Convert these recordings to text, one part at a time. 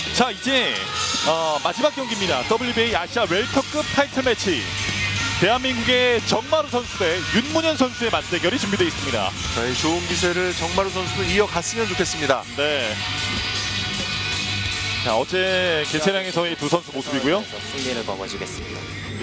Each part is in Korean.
자, 이제 마지막 경기입니다. WBA 아시아 웰터급 타이틀 매치. 대한민국의 정마루 선수 대 윤문현 선수의 맞대결이 준비되어 있습니다. 자, 이 좋은 기세를 정마루 선수도 이어갔으면 좋겠습니다. 네. 자, 어제 개최량에서의 두 선수 모습이고요. 승리를 거머쥐겠습니다.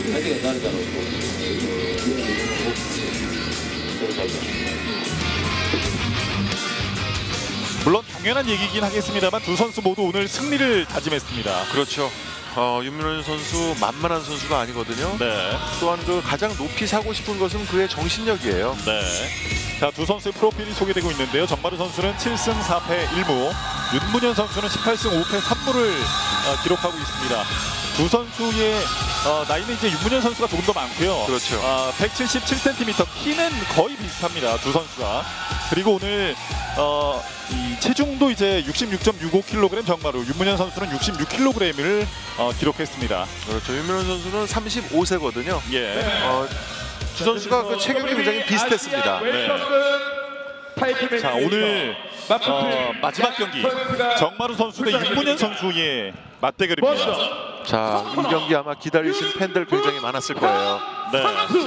물론 당연한 얘기긴 하겠습니다만 두 선수 모두 오늘 승리를 다짐했습니다. 그렇죠. 윤문현 선수 만만한 선수가 아니거든요. 네. 또한 그 가장 높이 사고 싶은 것은 그의 정신력이에요. 네. 자, 두 선수의 프로필이 소개되고 있는데요. 정마루 선수는 7승 4패 1무, 윤문현 선수는 18승 5패 3무를 기록하고 있습니다. 두 선수의 나이는 이제 윤문현 선수가 조금 더 많고요. 그렇죠. 177cm, 키는 거의 비슷합니다. 두 선수가. 그리고 오늘 이 체중도 이제 66.65kg 정마루, 윤문현 선수는 66kg을 기록했습니다. 그렇죠. 윤문현 선수는 35세거든요. 예. 두 선수가 그 체격이 굉장히 비슷했습니다. 네. 자, 오늘 마지막 경기 정마루 선수 대 윤문현 선수의 맞대결입니다. 자, 이 경기 아마 기다리신 팬들 굉장히 많았을 거예요. 네.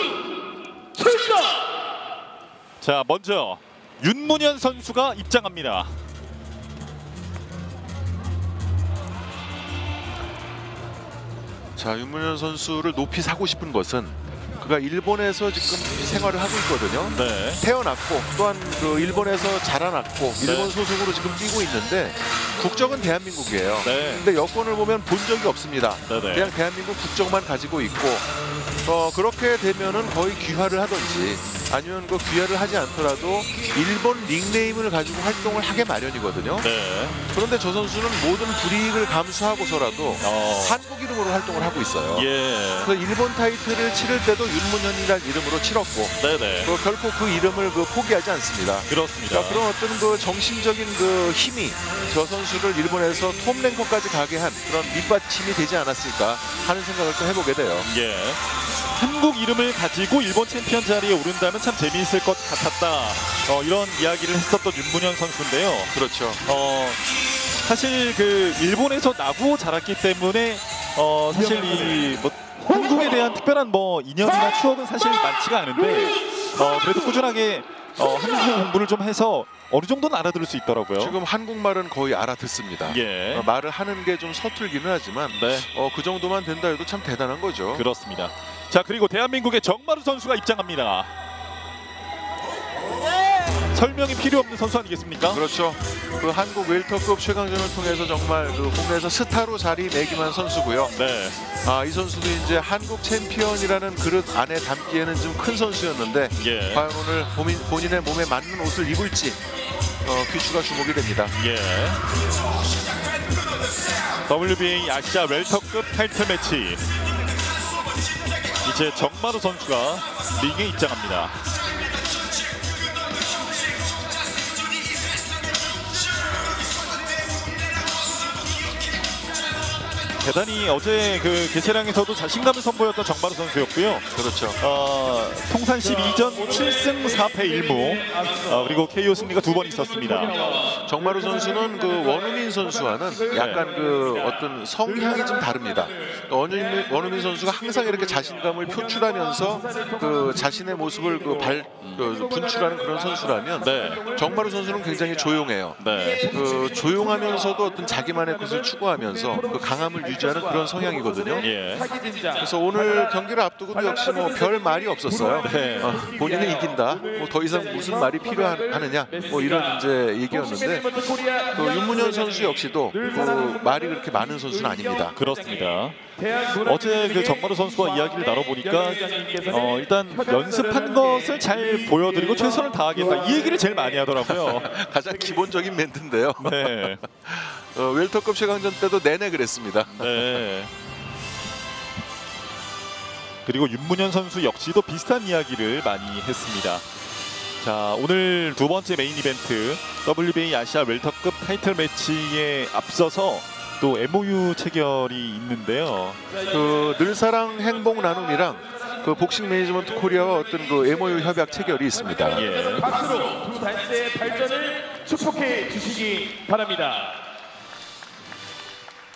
자, 먼저 윤문현 선수가 입장합니다. 자, 윤문현 선수를 높이 사고 싶은 것은 그가 일본에서 지금 생활을 하고 있거든요. 네. 태어났고 또한 그 일본에서 자라났고 일본 네. 소속으로 지금 뛰고 있는데 국적은 대한민국이에요. 네. 근데 여권을 보면 본 적이 없습니다. 네네. 그냥 대한민국 국적만 가지고 있고 그렇게 되면은 거의 귀화를 하든지 아니면 그 귀화를 하지 않더라도 일본 닉네임을 가지고 활동을 하게 마련이거든요. 네. 그런데 저 선수는 모든 불이익을 감수하고서라도 한국 이름으로 활동을 하고 있어요. 예. 그래서 일본 타이틀을 치를 때도 윤문현이라는 이름으로 치렀고 네네. 결코 그 이름을 포기하지 않습니다. 그렇습니다. 그런 어떤 그 정신적인 그 힘이 저 선수를 일본에서 톱 랭커까지 가게 한 그런 밑받침이 되지 않았을까 하는 생각을 또 해보게 돼요. 예. 한국 이름을 가지고 일본 챔피언 자리에 오른다면 참 재미있을 것 같았다. 이런 이야기를 했었던 윤문현 선수인데요. 그렇죠. 사실 그 일본에서 나고 자랐기 때문에 사실 이 뭐 한국에 대한 특별한 뭐 인연이나 추억은 사실 많지가 않은데 그래도 꾸준하게 한국 공부를 좀 해서 어느 정도는 알아들을 수 있더라고요. 지금 한국말은 거의 알아듣습니다. 예. 말을 하는 게 좀 서툴기는 하지만 네. 그 정도만 된다 해도 참 대단한 거죠. 그렇습니다. 자, 그리고 대한민국의 정마루 선수가 입장합니다. 설명이 필요 없는 선수 아니겠습니까? 그렇죠. 그 한국 웰터급 최강전을 통해서 정말 그 국내에서 스타로 자리매김한 선수고요. 네. 이 선수도 이제 한국 챔피언이라는 그릇 안에 담기에는 좀 큰 선수였는데 예. 과연 오늘 본인의 몸에 맞는 옷을 입을지 귀추가 주목이 됩니다. 예. WBA 아시아 웰터급 타이틀 매치. 이제 정마루 선수가 링에 입장합니다. 대단히 어제 그 개최량에서도 자신감을 선보였던 정마루 선수였고요. 그렇죠. 통산 12전 7승 4패 1무 그리고 KO 승리가 2번 있었습니다. 정마루 선수는 그 원우민 선수와는 약간 그 어떤 성향이 좀 다릅니다. 원우민 선수가 항상 이렇게 자신감을 표출하면서 그 자신의 모습을 분출하는 그런 선수라면 네. 정마루 선수는 굉장히 조용해요. 네. 그 조용하면서도 어떤 자기만의 것을 추구하면서 그 강함을 유지하는 그런 성향이거든요. 예. 그래서 오늘 경기를 앞두고도 역시 뭐 별 말이 없었어요. 네. 본인은 이긴다. 뭐 더 이상 무슨 말이 필요하느냐. 뭐 이런 이제 얘기였는데 그 윤문현 선수 역시도 그 말이 그렇게 많은 선수는 아닙니다. 그렇습니다. 어제 그 정마루 선수와 이야기를 나눠보니까 일단 연습한 것을 잘 보여드리고 최선을 다하겠다 이 얘기를 제일 많이 하더라고요. 가장 기본적인 멘트인데요. 네. 웰터급 최강전 때도 내내 그랬습니다. 네. 그리고 윤문현 선수 역시도 비슷한 이야기를 많이 했습니다. 자, 오늘 두 번째 메인 이벤트 WBA 아시아 웰터급 타이틀 매치에 앞서서 또 MOU 체결이 있는데요. 그 늘사랑 행복 나눔이랑 그 복싱 매니지먼트 코리아와 어떤 그 MOU 협약 체결이 있습니다. 예. 박수로 두 단체의 발전을 축복해 주시기 바랍니다.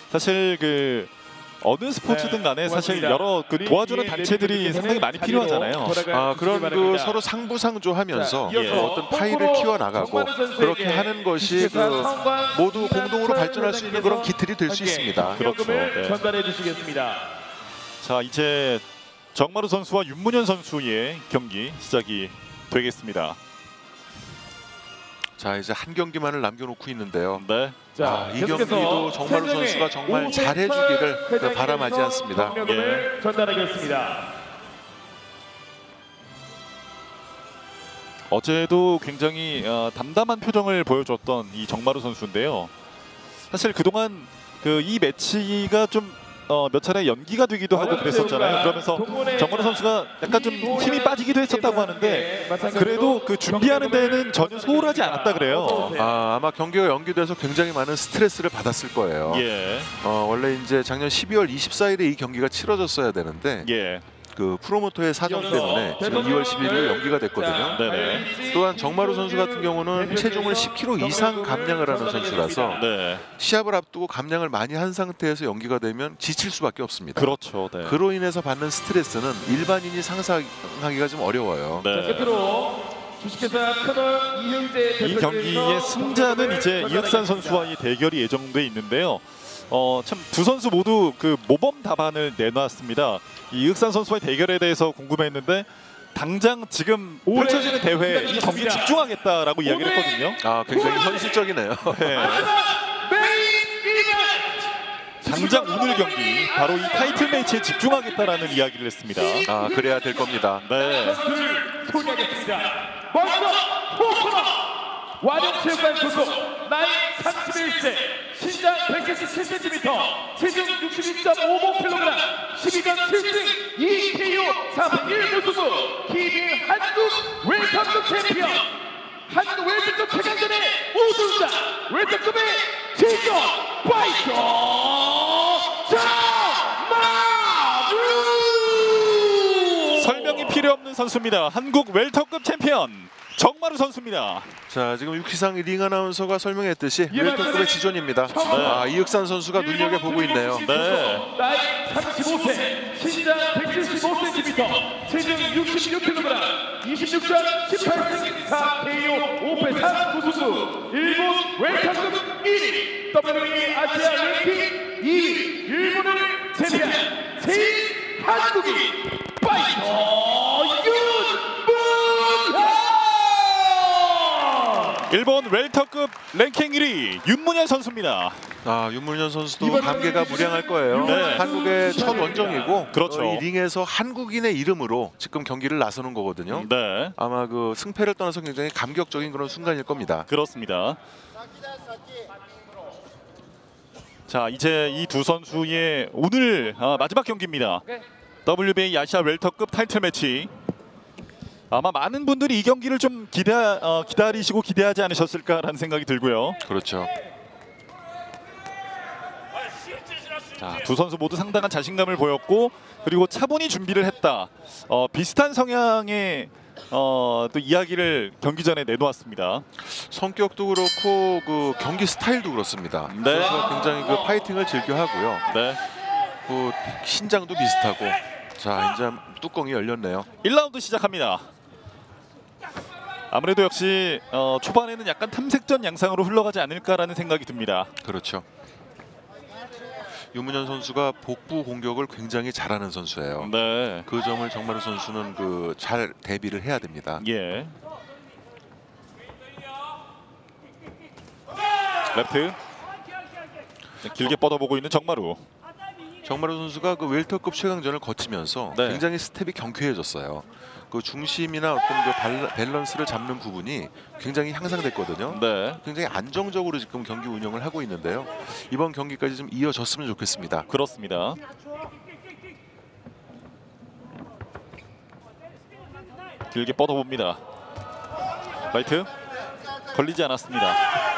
사실 그 어느 스포츠든 간에 사실 여러 그 도와주는 단체들이 상당히 많이 필요하잖아요. 그런 그 서로 상부상조하면서 어떤 파일을 키워나가고 그렇게 하는 것이 그 모두 공동으로 발전할 수 있는 그런 기틀이 될 수 있습니다. 그렇죠. 네. 전달해 주시겠습니다. 자, 이제 정마루 선수와 윤문현 선수의 경기 시작이 되겠습니다. 자, 이제 한 경기만을 남겨놓고 있는데요. 네. 이 경기도 정마루 선수가 정말 잘해주기를 바람하지 않습니다. 예. 전달하겠습니다. 어제도 굉장히 담담한 표정을 보여줬던 이 정마루 선수인데요. 사실 그동안 그 이 매치가 좀 몇 차례 연기가 되기도 하고 그랬었잖아요. 그러면서 정마루 선수가 약간 좀 힘이 빠지기도 했었다고 하는데 그래도 그 준비하는 데는 전혀 소홀하지 않았다 그래요. 아마 경기가 연기돼서 굉장히 많은 스트레스를 받았을 거예요. 예. 원래 이제 작년 12월 24일에 이 경기가 치러졌어야 되는데 예. 그 프로모터의 사정 때문에 지금 2월 11일 연기가 됐거든요. 네네. 또한 정마루 선수 같은 경우는 체중을 10kg 이상 감량을 하는 선수라서 네. 시합을 앞두고 감량을 많이 한 상태에서 연기가 되면 지칠 수밖에 없습니다. 그렇죠. 네. 그로 인해서 받는 스트레스는 일반인이 상상하기가 좀 어려워요. 네. 끝으로 주식회사 큰원 이형재 이 경기의 승자는 이제 이흑산 선수와의 대결이 예정돼 있는데요. 참 두 선수 모두 그 모범 답안을 내놨습니다. 이 이흑산 선수와의 대결에 대해서 궁금했는데 당장 지금 펼쳐지는 대회 이 경기에 집중하겠다라고 이야기를 했거든요. 굉장히 현실적이네요. 네. 당장 오늘 경기 바로 이 타이틀 매치에 집중하겠다라는 이야기를 했습니다. 그래야 될 겁니다. 네. 소개하겠습니다. 먼저 포코너 완용체육관 소속 나이 31세 신장 177cm 체중 66.55kg 12전 7승 2KO 3일 무승부 KBL 한국 웰터급 챔피언 한국 웰터급 최강전의 우승자 웰터급의 제조 파이터 정마루 설명이 필요 없는 선수입니다. 한국 웰터급 챔피언 정마루 선수입니다. 자, 지금 육희상 링 아나운서가 설명했듯이 웰터급의 지존입니다. 이흑산 선수가 눈여겨보고 있네요. 네. 나이 35세, 신장 175cm, 체중 66kg, 26전 18승 4KO 5패 3무승부, 일본 웰터급 1위, WWE 아시아 랭킹 2위, 일본을 제패한 제1 한국인 파이터 윤문현! 일본 웰터급 랭킹 1위 윤문현 선수입니다. 윤문현 선수도 감개가 무량할 거예요. 네. 한국의 첫 원정이고 그렇죠. 이 링에서 한국인의 이름으로 지금 경기를 나서는 거거든요. 네. 아마 그 승패를 떠나서 굉장히 감격적인 그런 순간일 겁니다. 그렇습니다. 자, 이제 이 두 선수의 오늘 마지막 경기입니다. WBA 아시아 웰터급 타이틀 매치. 아마 많은 분들이 이 경기를 좀 기다리시고 기대하지 않으셨을까라는 생각이 들고요. 그렇죠. 자, 두 선수 모두 상당한 자신감을 보였고 그리고 차분히 준비를 했다. 비슷한 성향의 또 이야기를 경기 전에 내놓았습니다. 성격도 그렇고 그 경기 스타일도 그렇습니다. 네. 그래서 굉장히 그 파이팅을 즐겨 하고요. 네. 그 신장도 비슷하고. 자, 이제 뚜껑이 열렸네요. 1라운드 시작합니다. 아무래도 역시 초반에는 약간 탐색전 양상으로 흘러가지 않을까라는 생각이 듭니다. 그렇죠. 윤문현 선수가 복부 공격을 굉장히 잘하는 선수예요. 네. 그 점을 정마루 선수는 그 잘 대비를 해야 됩니다. 예. 레프트. 길게 뻗어보고 있는 정마루. 정마루 선수가 그 웰터급 최강전을 거치면서 네. 굉장히 스텝이 경쾌해졌어요. 그 중심이나 어떤 그 밸런스를 잡는 부분이 굉장히 향상됐거든요. 네. 굉장히 안정적으로 지금 경기 운영을 하고 있는데요. 이번 경기까지 좀 이어졌으면 좋겠습니다. 그렇습니다. 길게 뻗어봅니다. 라이트 걸리지 않았습니다.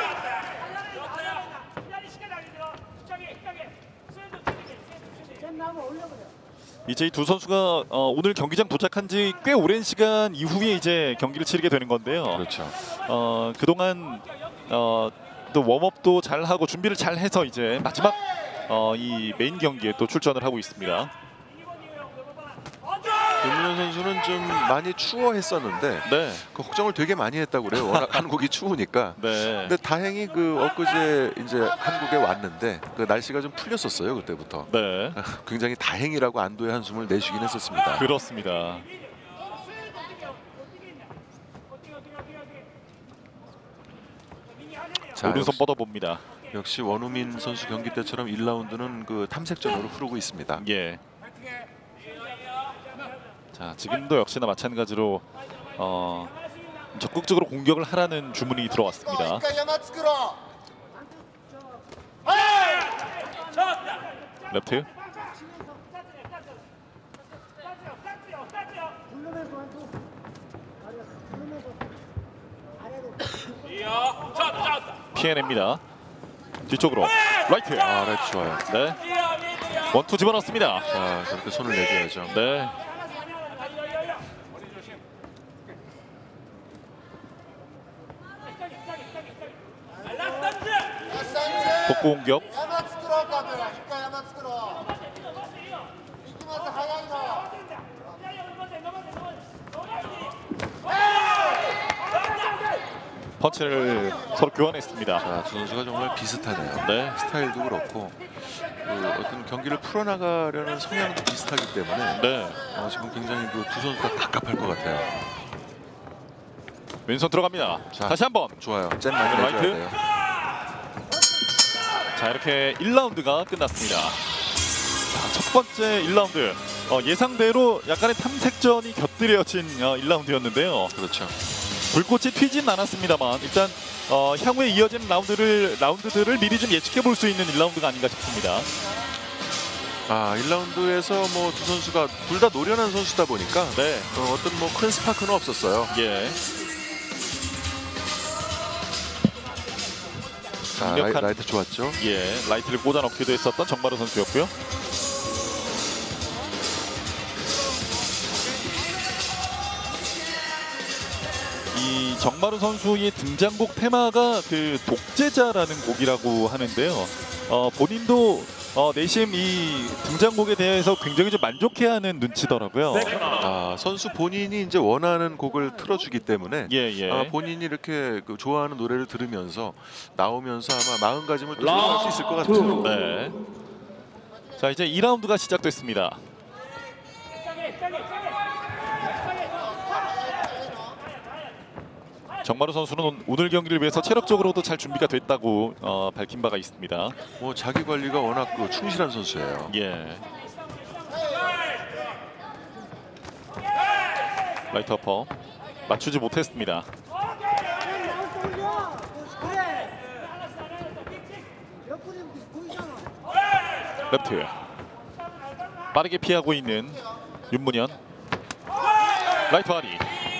이제 이 두 선수가 오늘 경기장 도착한 지 꽤 오랜 시간 이후에 이제 경기를 치르게 되는 건데요. 그렇죠. 그동안 또 웜업도 잘 하고 준비를 잘 해서 이제 마지막 이 메인 경기에 또 출전을 하고 있습니다. 윤문현 선수는 좀 많이 추워했었는데 네. 그 걱정을 되게 많이 했다고 그래요. 워낙 한국이 추우니까. 네. 근데 다행히 그 엊그제 이제 한국에 왔는데 그 날씨가 좀 풀렸었어요. 그때부터. 네. 굉장히 다행이라고 안도의 한숨을 내쉬긴 했었습니다. 그렇습니다. 자, 오른손 뻗어봅니다. 역시 원우민 선수 경기 때처럼 1라운드는 그 탐색전으로 흐르고 있습니다. 예. 자, 지금도 역시나 마찬가지로 적극적으로 공격을 하라는 주문이 들어왔습니다. 레프트. 피해냅니다. 뒤쪽으로 라이트. 아, 라이트 좋아요. 네. 원투 집어넣습니다. 자, 저렇게 손을 내줘야죠. 네. 복구 공격. 펀치를 서로 교환했습니다. 자, 두 선수가 정말 비슷하네요. 네. 스타일도 그렇고 그 어떤 경기를 풀어나가려는 성향도 비슷하기 때문에 네. 지금 굉장히 그 두 선수가 갑갑할 것 같아요. 왼손 들어갑니다. 자, 다시 한번. 좋아요. 잼 많이 내줘야 라이트. 돼요. 자, 이렇게 1라운드가 끝났습니다. 자, 첫 번째 1라운드 예상대로 약간의 탐색전이 곁들여진 1라운드였는데요. 그렇죠. 불꽃이 튀진 않았습니다만 일단 향후에 이어지는 라운드들을 미리 좀 예측해 볼 수 있는 1라운드가 아닌가 싶습니다. 아, 1라운드에서 뭐 두 선수가 둘 다 노련한 선수다 보니까 네. 어떤 뭐 큰 스파크는 없었어요. 예. 자, 강력한- 라이트 좋았죠. 예. 라이트를 꽂아 넣기도 했었던 정마루 선수였고요. 이 정마루 선수의 등장곡 테마가 그 독재자라는 곡이라고 하는데요. 본인도 내심 이 등장곡에 대해서 굉장히 좀 만족해하는 눈치더라고요. 아, 선수 본인이 이제 원하는 곡을 틀어주기 때문에 예. 본인이 이렇게 그 좋아하는 노래를 들으면서 나오면서 아마 마음가짐을 또 조정할 수 있을 것 같아요. 네. 자, 이제 2라운드가 시작됐습니다. 정마루 선수는 오늘 경기를 위해서 체력적으로도 잘 준비가 됐다고 밝힌 바가 있습니다. 뭐 자기 관리가 워낙 그 충실한 선수예요. 예. 라이트 어퍼 맞추지 못했습니다. 레프트 빠르게 피하고 있는 윤문현. 라이트 하리.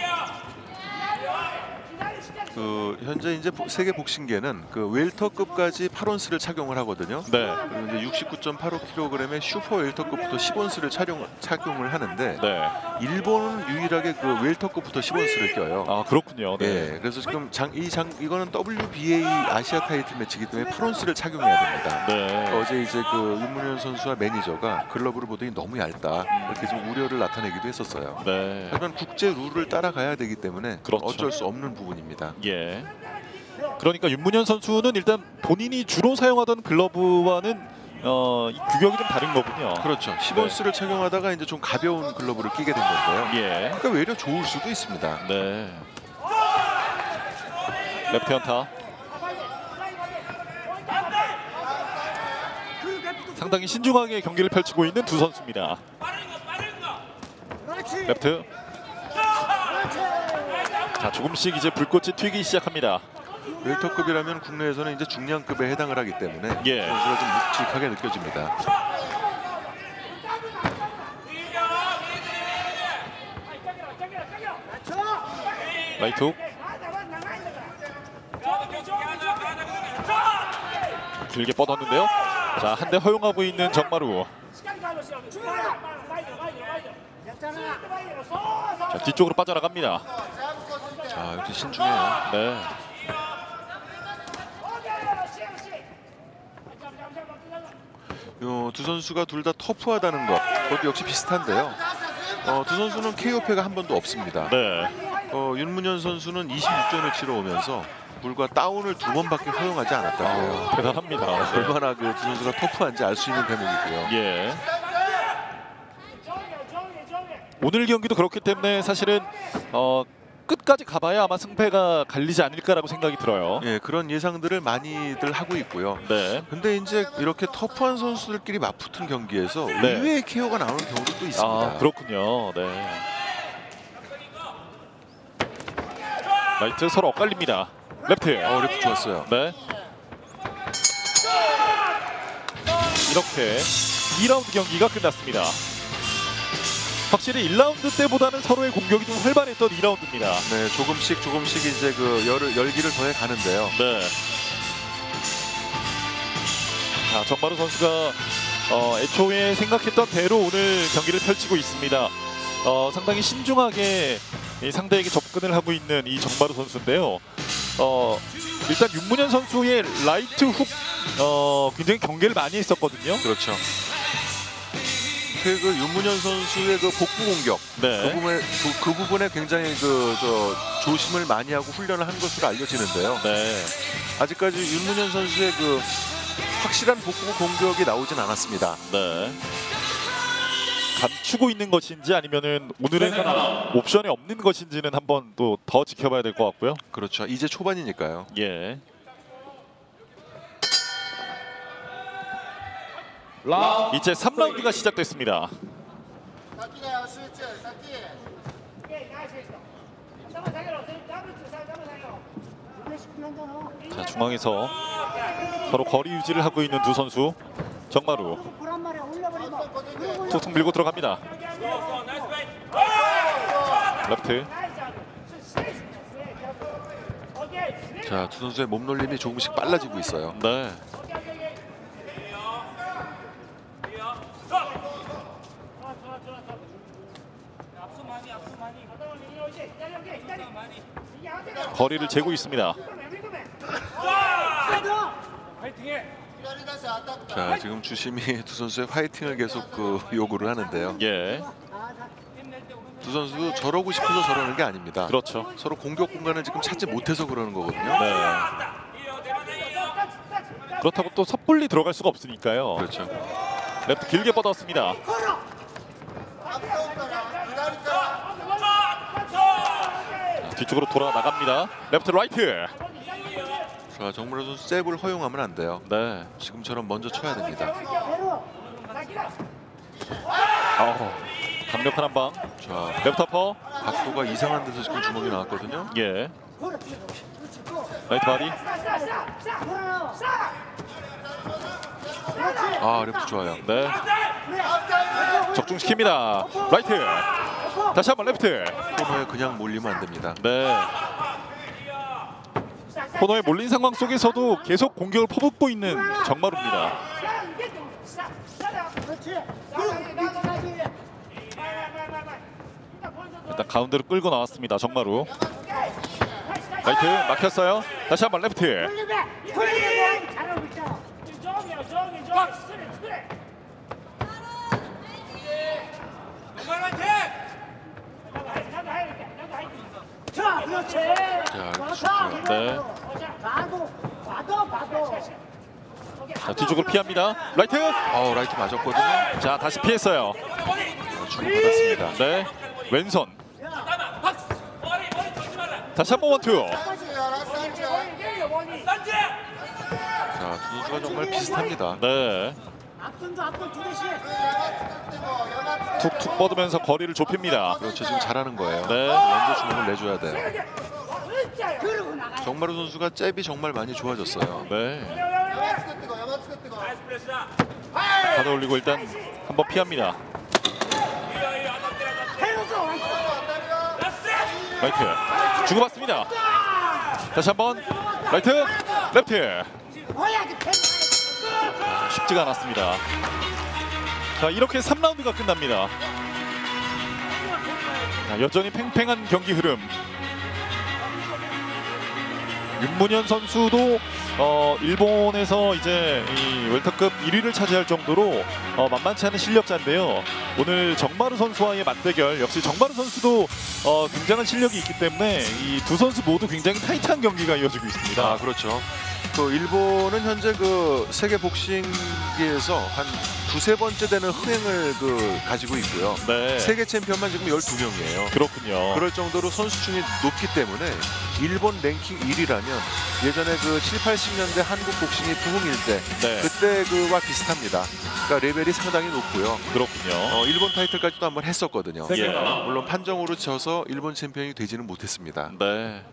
그 현재 이제 세계 복싱계는 그 웰터급까지 8온스를 착용을 하거든요. 네. 그리고 이제 69.85kg의 슈퍼 웰터급부터 10온스를 착용을 하는데 네. 일본은 유일하게 그 웰터급부터 10온스를 껴요. 아, 그렇군요. 네. 예, 그래서 지금 이거는 WBA 아시아 타이틀 매치이기 때문에 8온스를 착용해야 됩니다. 네. 어제 이제 그 윤문현 선수와 매니저가 글러브를 보더니 너무 얇다 이렇게 좀 우려를 나타내기도 했었어요. 네. 하지만 국제 룰을 따라가야 되기 때문에 그렇죠. 어쩔 수 없는 부분입니다. 예. 그러니까 윤문현 선수는 일단 본인이 주로 사용하던 글러브와는 이 규격이 좀 다른 거군요. 그렇죠. 10온스를 착용하다가 이제 좀 가벼운 글러브를 끼게 된 건데요. 예. 그러니까 외려 좋을 수도 있습니다. 네. 레프트 연타. 상당히 신중하게 경기를 펼치고 있는 두 선수입니다. 레프트. 자, 조금씩 이제 불꽃이 튀기 시작합니다. 웰터급이라면 국내에서는 이제 중량급에 해당을 하기 때문에 예. 선수가 좀 묵직하게 느껴집니다. 라이트 훅. 길게 뻗었는데요. 자, 한 대 허용하고 있는 정마루. 자, 뒤쪽으로 빠져나갑니다. 아, 역시 신중해요. 네. 요 두 선수가 둘 다 터프하다는 것, 그것도 역시 비슷한데요. 두 선수는 KO패가 한 번도 없습니다. 네. 윤문현 선수는 26전을 치러오면서 불과 다운을 2번밖에 허용하지 않았다고 해요. 대단합니다. 얼마나 그 두 선수가 터프한지 알 수 있는 대목이고요. 예. 오늘 경기도 그렇기 때문에 사실은 끝까지 가봐야 아마 승패가 갈리지 않을까라고 생각이 들어요. 예, 그런 예상들을 많이들 하고 있고요. 네. 근데 이제 이렇게 터프한 선수들끼리 맞붙은 경기에서 네. 의외의 KO가 나오는 경우도 또 있습니다. 아, 그렇군요. 네. 라이트 서로 엇갈립니다. 레프트. 랩 좋았어요. 네. 이렇게 2라운드 경기가 끝났습니다. 확실히 1라운드 때보다는 서로의 공격이 좀 활발했던 2라운드입니다. 네, 조금씩 이제 그 열기를 더해 가는데요. 네. 자, 정마루 선수가 애초에 생각했던 대로 오늘 경기를 펼치고 있습니다. 상당히 신중하게 이 상대에게 접근을 하고 있는 이 정마루 선수인데요. 일단 윤문현 선수의 라이트 훅 굉장히 경계를 많이 했었거든요. 그렇죠. 그 윤문현 선수의 그 복부 공격, 네. 그 부분에 굉장히 조심을 많이 하고 훈련을 한 것으로 알려지는데요. 네. 아직까지 윤문현 선수의 그 확실한 복부 공격이 나오진 않았습니다. 네. 감추고 있는 것인지 아니면은 오늘은 옵션이 없는 것인지는 한번 또 더 지켜봐야 될 것 같고요. 그렇죠. 이제 초반이니까요. 예. 이제 3라운드가 시작됐습니다. 자, 중앙에서 서로 거리 유지를 하고 있는 두 선수. 정마루 툭툭 밀고 들어갑니다. 레프트. 자, 두 선수의 몸놀림이 조금씩 빨라지고 있어요. 네. 거리를 재고 있습니다. 자, 지금 주심이 두 선수의 화이팅을 계속 요구를 하는데요. 예. 두 선수 저러고 싶어서 저러는 게 아닙니다. 그렇죠. 서로 공격 공간을 지금 찾지 못해서 그러는 거거든요. 네. 그렇다고 또 섣불리 들어갈 수가 없으니까요. 그렇죠. 레프트 길게 뻗었습니다. 자, 뒤쪽으로 돌아 나갑니다. 레프트 라이트. 자, 정문호 선수 잽을 허용하면 안 돼요. 네. 지금처럼 먼저 쳐야 됩니다. 강력한 한 방. 자, 레프트 어퍼. 각도가 이상한 데서 지금 주먹이 나왔거든요. 예. 라이트 바디. 아, 랩도 좋아요. 네. 적중시킵니다. 라이트. 다시 한번 레프트. 코너에 그냥 몰리면 안 됩니다. 네. 코너에 몰린 상황 속에서도 계속 공격을 퍼붓고 있는 정마루입니다. 일단 가운데로 끌고 나왔습니다. 정마루. 라이트 막혔어요. 다시 한번 레프트. 자, 그렇지. 자, 좋고요. 네. 자, 뒤쪽을 피합니다. 라이트. 라이트 맞았거든요. 자, 다시 피했어요. 주고받았습니다. 네. 왼손. 다시 한번 원투. 자, 두 선수가 정말 비슷합니다. 네. 툭툭 뻗으면서 거리를 좁힙니다. 그렇죠. 지금 잘하는 거예요. 네. 먼저 주먹을 내줘야 돼요. 정마루 선수가 잽이 정말 많이 좋아졌어요. 네. 가다 올리고 일단 한번 피합니다. 라이트 주고받습니다. 다시 한번 라이트 레프트. 쉽지가 않았습니다. 자, 이렇게 3라운드가 끝납니다. 자, 여전히 팽팽한 경기 흐름. 윤문현 선수도 일본에서 이제 이 월드컵 1위를 차지할 정도로 만만치 않은 실력자인데요. 오늘 정마루 선수와의 맞대결, 역시 정마루 선수도 굉장한 실력이 있기 때문에 이 두 선수 모두 굉장히 타이트한 경기가 이어지고 있습니다. 아, 그렇죠. 그 일본은 현재 그 세계 복싱계에서 한 두세 번째 되는 흥행을 가지고 있고요. 네. 세계 챔피언만 지금 12명이에요. 그렇군요. 그럴 정도로 선수층이 높기 때문에 일본 랭킹 1위라면 예전에 그 7, 80년대 한국 복싱이 부흥일 때 네. 그때 그와 비슷합니다. 그러니까 레벨이 상당히 높고요. 그렇군요. 일본 타이틀까지도 한번 했었거든요. 예. 물론 판정으로 져서 일본 챔피언이 되지는 못했습니다. 네.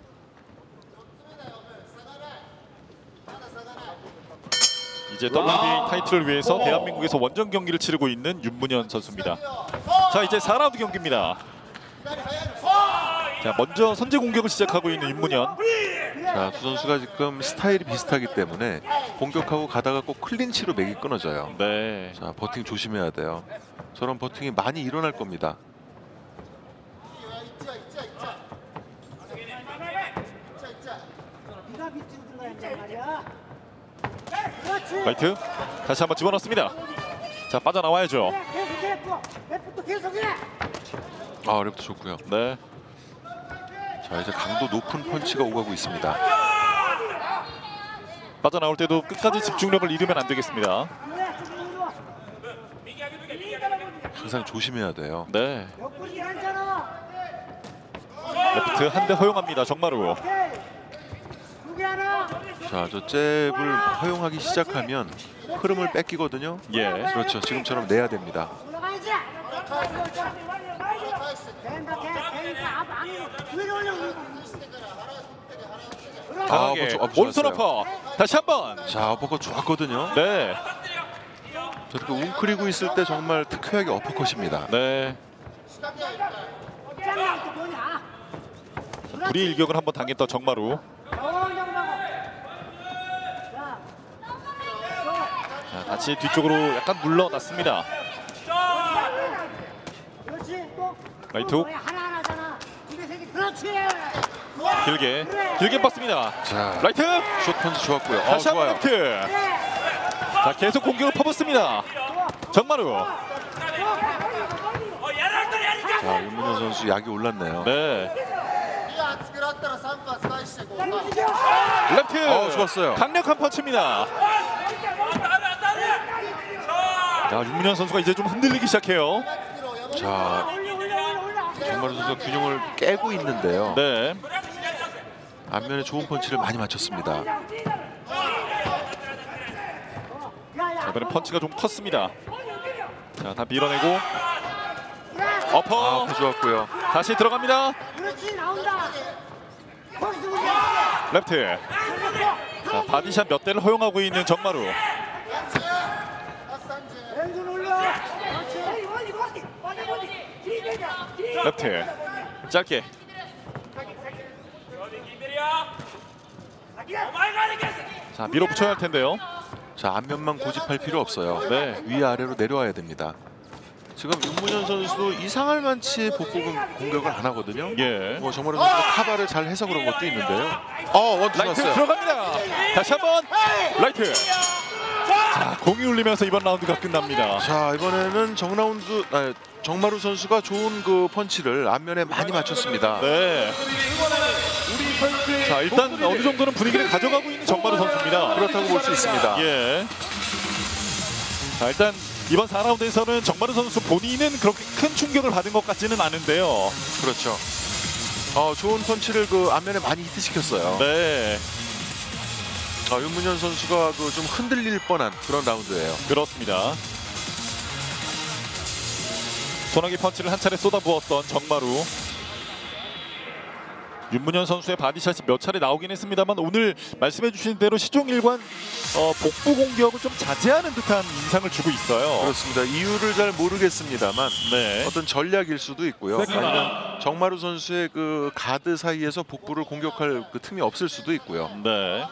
이제 WBA 타이틀을 위해서 대한민국에서 원정 경기를 치르고 있는 윤문현 선수입니다. 자, 이제 4라운드 경기입니다. 자, 먼저 선제 공격을 시작하고 있는 윤문현. 자, 두 선수가 지금 스타일이 비슷하기 때문에 공격하고 가다가 꼭 클린치로 맥이 끊어져요. 네. 자, 버팅 조심해야 돼요. 저런 버팅이 많이 일어날 겁니다. 네가 밑으로 들어가야 한단 말이야. 그렇지. 라이트 다시 한번 집어넣습니다. 자, 빠져나와야죠. 계속해. 또 계속해. 아, 랩도 좋고요. 네. 자, 이제 강도 높은 펀치가 오가고 있습니다. 빠져나올 때도 끝까지 집중력을 잃으면 안 되겠습니다. 항상 조심해야 돼요. 네. 옆구리 한잖아. 레프트 한 대 허용합니다. 정마루. 두개 하나. 자, 저 잽을 허용하기 시작하면 흐름을 뺏기거든요. 예. 그렇죠. 지금처럼 내야 됩니다. 올라가야지. 된다. 앞 안으로 위로 올려. 강하게 좋았어요. 오른손 아퍼. 다시 한번. 자, 어퍼컷 좋았거든요. 네. 저렇게 웅크리고 있을 때 정말 특효약이 어퍼컷입니다. 네. 짱나 또 뭐냐? 불의 일격을 한번 당했던 정마루. 자, 다시 뒤쪽으로 약간 물러났습니다. 그렇지. 또. 라이트. 하나하나잖아. 두개 세 개. 그렇지. 길게 뻗습니다. 자, 라이트. 숏 펀치 좋았고요. 다시 한번 좋아요. 레프트. 자, 계속 공격을 퍼붓습니다. 정마루. 자, 윤문현 선수 약이 올랐네요. 네. 레프트. 좋았어요. 강력한 펀치입니다. 자, 윤문현 선수가 이제 좀 흔들리기 시작해요. 자, 정마루 선수가 균형을 깨고 있는데요. 네. 앞면에 좋은 펀치를 많이 맞췄습니다. 자, 이번엔 펀치가 좀 컸습니다. 자, 다 밀어내고 어퍼. 아, 좋았고요. 다시 들어갑니다. 그렇지. 나온다. 거기서 보자. 레프트. 자, 바디샷 몇 대를 허용하고 있는 정마루. 왼손 올려. 레프트. 짧게. 자, 밀어붙여야 할 텐데요. 자, 앞면만 고집할 필요 없어요. 네. 위아래로 내려와야 됩니다. 지금 윤문현 선수도 이상할 만치 복부 공격을 안 하거든요. 예. 뭐 정마루 선수가 카바를 잘 해서 그런 것도 있는데요. 원투 라이트 났어요. 들어갑니다. 다시 한번 라이트. 자, 공이 울리면서 이번 라운드가 끝납니다. 자, 이번에는 정마루 선수가 좋은 그 펀치를 앞면에 많이 맞췄습니다. 네. 자, 일단 어느 정도는 분위기를 가져가고 있는 정마루 선수입니다. 그렇다고 볼 수 있습니다. 예. 자, 일단 이번 4라운드에서는 정마루 선수 본인은 그렇게 큰 충격을 받은 것 같지는 않은데요. 그렇죠. 좋은 펀치를 그 앞면에 많이 히트시켰어요. 네, 윤문현 선수가 그 좀 흔들릴 뻔한 그런 라운드예요. 그렇습니다. 소나기 펀치를 한 차례 쏟아부었던 정마루. 윤문현 선수의 바디샷이 몇 차례 나오긴 했습니다만 오늘 말씀해주신 대로 시종일관 복부 공격을 좀 자제하는 듯한 인상을 주고 있어요. 그렇습니다. 이유를 잘 모르겠습니다만 네. 어떤 전략일 수도 있고요. 아니면 정마루 선수의 그 가드 사이에서 복부를 공격할 그 틈이 없을 수도 있고요. 네.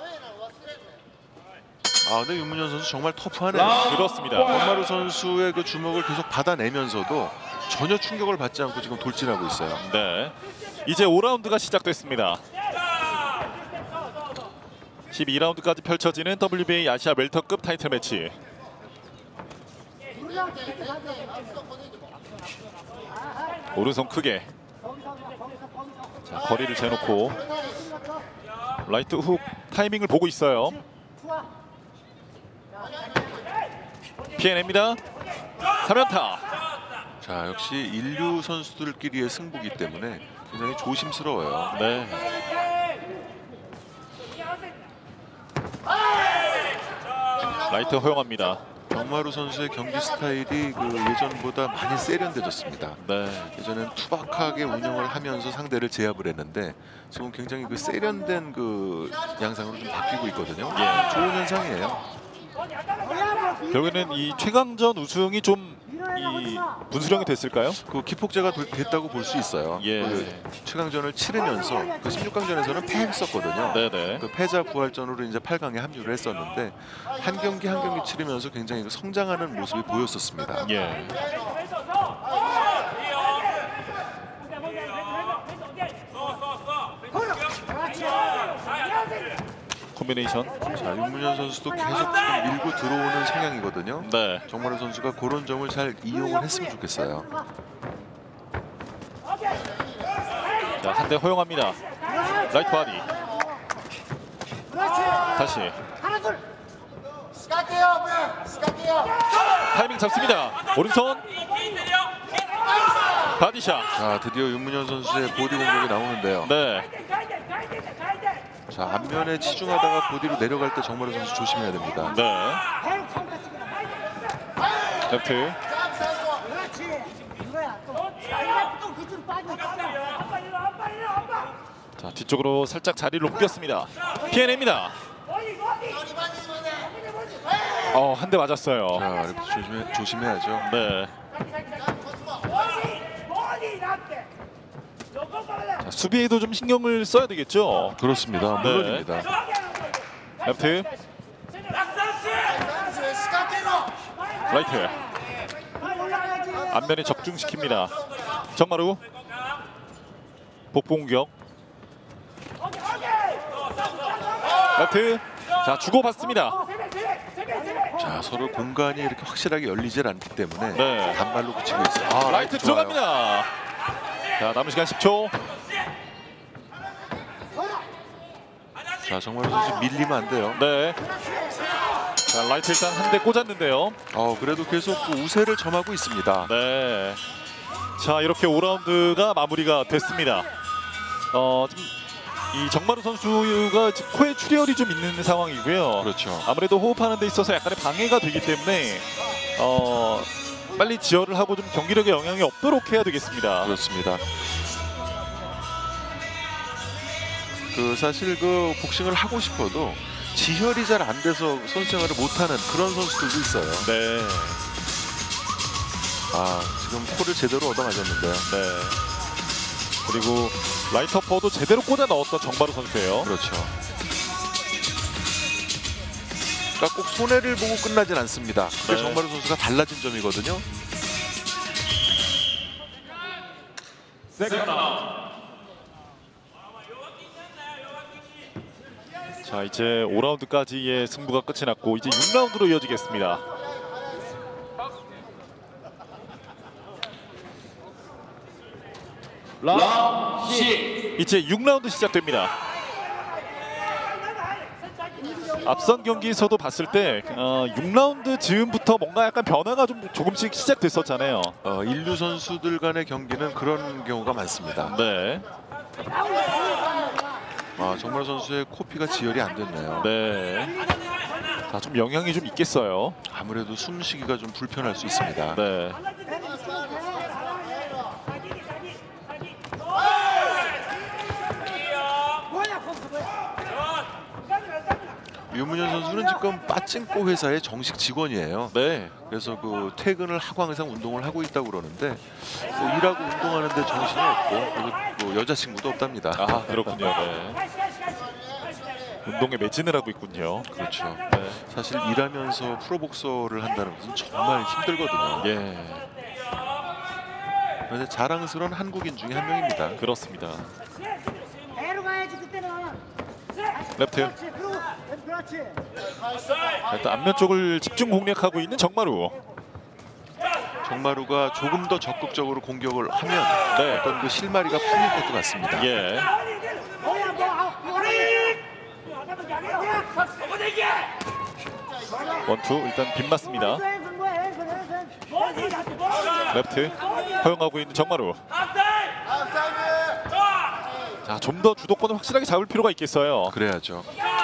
근데 윤문현 선수 정말 터프하네요. 그렇습니다. 정마루 선수의 그 주먹을 계속 받아내면서도 전혀 충격을 받지 않고 지금 돌진하고 있어요. 네. 이제 5라운드가 시작됐습니다. 12라운드까지 펼쳐지는 WBA 아시아 웰터급 타이틀 매치. 오른손 크게. 자, 거리를 재놓고 라이트 훅 타이밍을 보고 있어요. 피해냅니다. 3연타. 자, 역시 인류 선수들끼리의 승부기 때문에 굉장히 조심스러워요. 네. 라이트 허용합니다. 정마루 선수의 경기 스타일이 그 예전보다 많이 세련돼졌습니다. 네. 예전엔 투박하게 운영을 하면서 상대를 제압을 했는데 지금 굉장히 그 세련된 그 양상으로 좀 바뀌고 있거든요. 예. 좋은 현상이에요. 결국에는 이 최강전 우승이 좀 이 분수령이 됐을까요? 그 기폭제가 됐다고 볼 수 있어요. 예. 그 최강전을 치르면서 그 16강전에서는 패했었거든요. 네네. 그 패자 부활전으로 이제 8강에 합류를 했었는데 한 경기 한 경기 치르면서 굉장히 그 성장하는 모습이 보였었습니다. 예. 콤비네이션. 자, 윤문현 선수도 계속 지금 밀고 들어오는 성향이거든요. 네. 정마루 선수가 그런 점을 잘 이용을 했으면 좋겠어요. 자, 한 대 허용합니다. 라이트 바디. 다시 타이밍 잡습니다. 오른손 바디샷. 자, 드디어 윤문현 선수의 보디 공격이 나오는데요. 네. 자, 앞면에 치중하다가 보디로 내려갈 때 정마루 선수 조심해야 됩니다. 네. 레프트. 자, 뒤쪽으로 살짝 자리를 옮겼습니다. 피해냅니다. 한 대 맞았어요. 자, 이렇게 조심해야죠. 네. 자, 수비에도 좀 신경을 써야 되겠죠. 그렇습니다. 네. 물론입니다. 레프트. 라이트. 앞면에 적중시킵니다. 정마루. 복부 공격. 레프트. 자, 주고받습니다. 자, 서로 공간이 이렇게 확실하게 열리질 않기 때문에 네. 단발로 붙이고 있어요. 아, 라이트 좋아요. 들어갑니다. 자, 남은 시간 10초. 자, 정마루 선수 밀리면 안 돼요. 네. 자, 라이트 일단 한 대 꽂았는데요. 그래도 계속 그 우세를 점하고 있습니다. 네. 자, 이렇게 5라운드가 마무리가 됐습니다. 지금 이 정마루 선수가 지금 코에 출혈이 좀 있는 상황이고요. 그렇죠. 아무래도 호흡하는 데 있어서 약간의 방해가 되기 때문에 빨리 지혈을 하고 좀 경기력에 영향이 없도록 해야 되겠습니다. 그렇습니다. 그 사실 그 복싱을 하고 싶어도 지혈이 잘 안 돼서 선수 생활을 못하는 그런 선수들도 있어요. 네. 지금 코를 제대로 얻어맞았는데요. 네. 그리고 라이터퍼도 제대로 꽂아 넣었던 정마루 선수예요. 그렇죠. 그러니까 꼭 손해를 보고 끝나진 않습니다. 그게 네. 정마루 선수가 달라진 점이거든요. 자, 이제 5라운드까지의 승부가 끝이 났고 이제 6라운드로 이어지겠습니다. 이제 6라운드 시작됩니다. 앞선 경기에서도 봤을 때 6라운드 즈음부터 뭔가 약간 변화가 좀 조금씩 시작됐었잖아요. 인류 선수들 간의 경기는 그런 경우가 많습니다. 네. 정마루 선수의 코피가 지혈이 안 됐네요. 네. 자, 좀 영향이 좀 있겠어요. 아무래도 숨쉬기가 좀 불편할 수 있습니다. 네. 유문현 선수는 지금 빠찡꼬 회사의 정식 직원이에요. 네. 그래서 그 퇴근을 하고 항상 운동을 하고 있다고 그러는데 뭐 일하고 운동하는데 정신이 없고 그리고 뭐 여자친구도 없답니다. 그렇군요. 네. 운동에 매진을 하고 있군요. 그렇죠. 네. 사실 일하면서 프로복서를 한다는 것은 정말 힘들거든요. 예. 그런데 자랑스러운 한국인 중에 한 명입니다. 그렇습니다. 배로 가야지 그때는. 레프트. 그렇지. 그리고 그렇지. 자, 일단 앞면 쪽을 집중 공략하고 있는 정마루. 정마루가 조금 더 적극적으로 공격을 하면 네. 어떤 그 실마리가 풀릴 것도 같습니다. 예. 원투 일단 빗맞습니다. 레프트 허용하고 있는 정마루. 자, 좀 더 주도권을 확실하게 잡을 필요가 있겠어요. 그래야죠.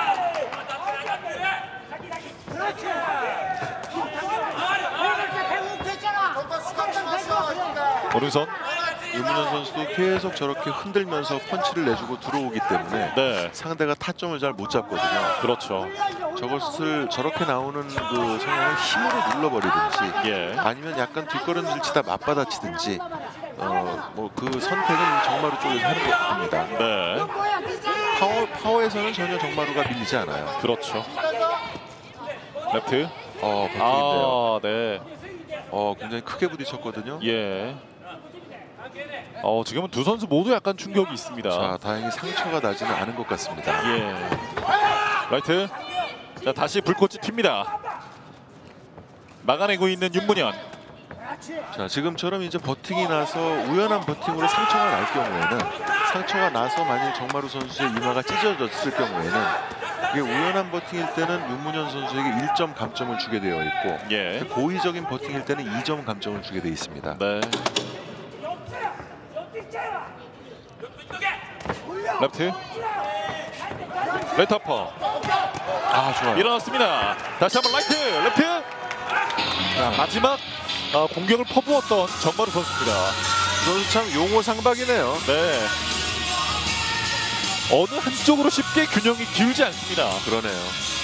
오른손. 유문현 선수도 계속 저렇게 흔들면서 펀치를 내주고 들어오기 때문에 네. 상대가 타점을 잘 못 잡거든요. 그렇죠. 저것을 저렇게 나오는 그 성향을 힘으로 눌러버리든지 예. 아니면 약간 뒷걸음질 치다 맞받아치든지 뭐 그 선택은 정마루 쪽에서 하는 것 같습니다. 네. 파워에서는 전혀 정마루가 밀리지 않아요. 그렇죠. 레프트. 버티는데요. 네. 굉장히 크게 부딪혔거든요. 예. 지금은 두 선수 모두 약간 충격이 있습니다. 자, 다행히 상처가 나지는 않은 것 같습니다. 예. 라이트. 자, 다시 불꽃이 튑니다. 막아내고 있는 윤문현. 자, 지금처럼 이제 버팅이 나서 우연한 버팅으로 상처가 날 경우에는 상처가 나서 만일 정마루 선수의 이마가 찢어졌을 경우에는 이게 우연한 버팅일 때는 윤문현 선수에게 1점 감점을 주게 되어 있고 예. 고의적인 버팅일 때는 2점 감점을 주게 되어 있습니다. 네. 레프트. 레이트 어퍼. 좋아요. 일어났습니다. 다시 한번 라이트. 레프트. 자, 마지막 공격을 퍼부었던 정마루 선수입니다. 선수 참 용호상박이네요. 네. 어느 한쪽으로 쉽게 균형이 기울지 않습니다. 그러네요.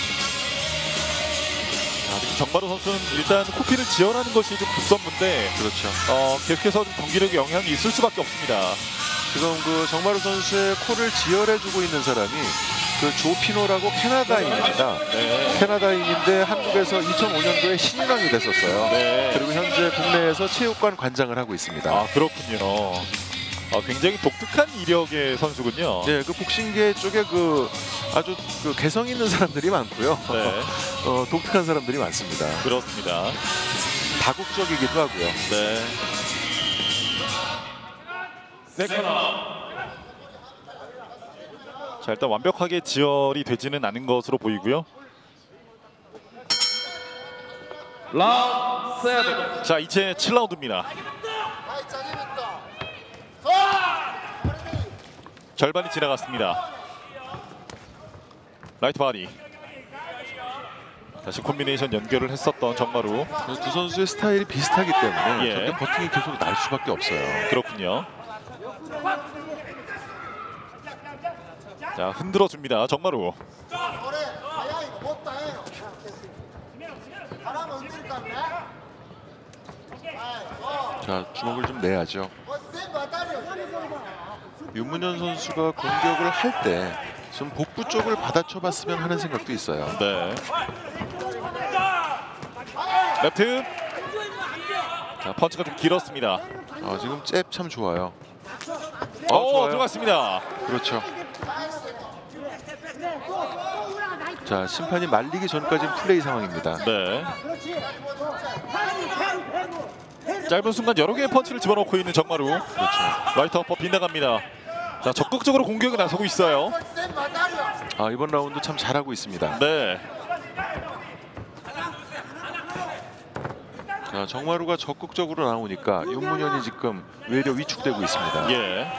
정마루 선수는 일단 코피를 지어라는 것이 좀 급선무인데 그렇죠. 계속해서 좀 경기력에 영향이 있을 수밖에 없습니다. 지금 그 정마루 선수의 코를 지혈해주고 있는 사람이 그 조피노라고 캐나다인입니다. 네. 캐나다인인데 한국에서 2005년도에 신인왕이 됐었어요. 네. 그리고 현재 국내에서 체육관 관장을 하고 있습니다. 아, 그렇군요. 굉장히 독특한 이력의 선수군요. 네, 그 복싱계 쪽에 그 아주 그 개성 있는 사람들이 많고요. 네. 독특한 사람들이 많습니다. 그렇습니다. 다국적이기도 하고요. 네. 자, 일단 완벽하게 지혈이 되지는 않은 것으로 보이고요. 자, 이제 7라운드입니다. 절반이 지나갔습니다. 라이트 바디. 다시 콤비네이션 연결을 했었던 정마루. 두 선수의 스타일이 비슷하기 때문에 예. 저렇게 버팅이 계속 날 수밖에 없어요. 그렇군요. 자, 흔들어 줍니다. 정마루. 자, 주먹을 좀 내야죠. 윤문현 선수가 공격을 할 때 좀 복부 쪽을 받아쳐봤으면 하는 생각도 있어요. 네. 레프트. 자, 펀치가 좀 길었습니다. 지금 잽 참 좋아요. 좋아요. 들어갔습니다. 그렇죠. 자, 심판이 말리기 전까지는 플레이 상황입니다. 네. 짧은 순간 여러 개의 펀치를 집어넣고 있는 정마루. 그렇죠. 라이트 어퍼 빗나갑니다. 자, 적극적으로 공격에 나서고 있어요. 이번 라운드 참 잘하고 있습니다. 네. 자, 정마루가 적극적으로 나오니까 윤문현이 지금 외려 위축되고 있습니다. 예.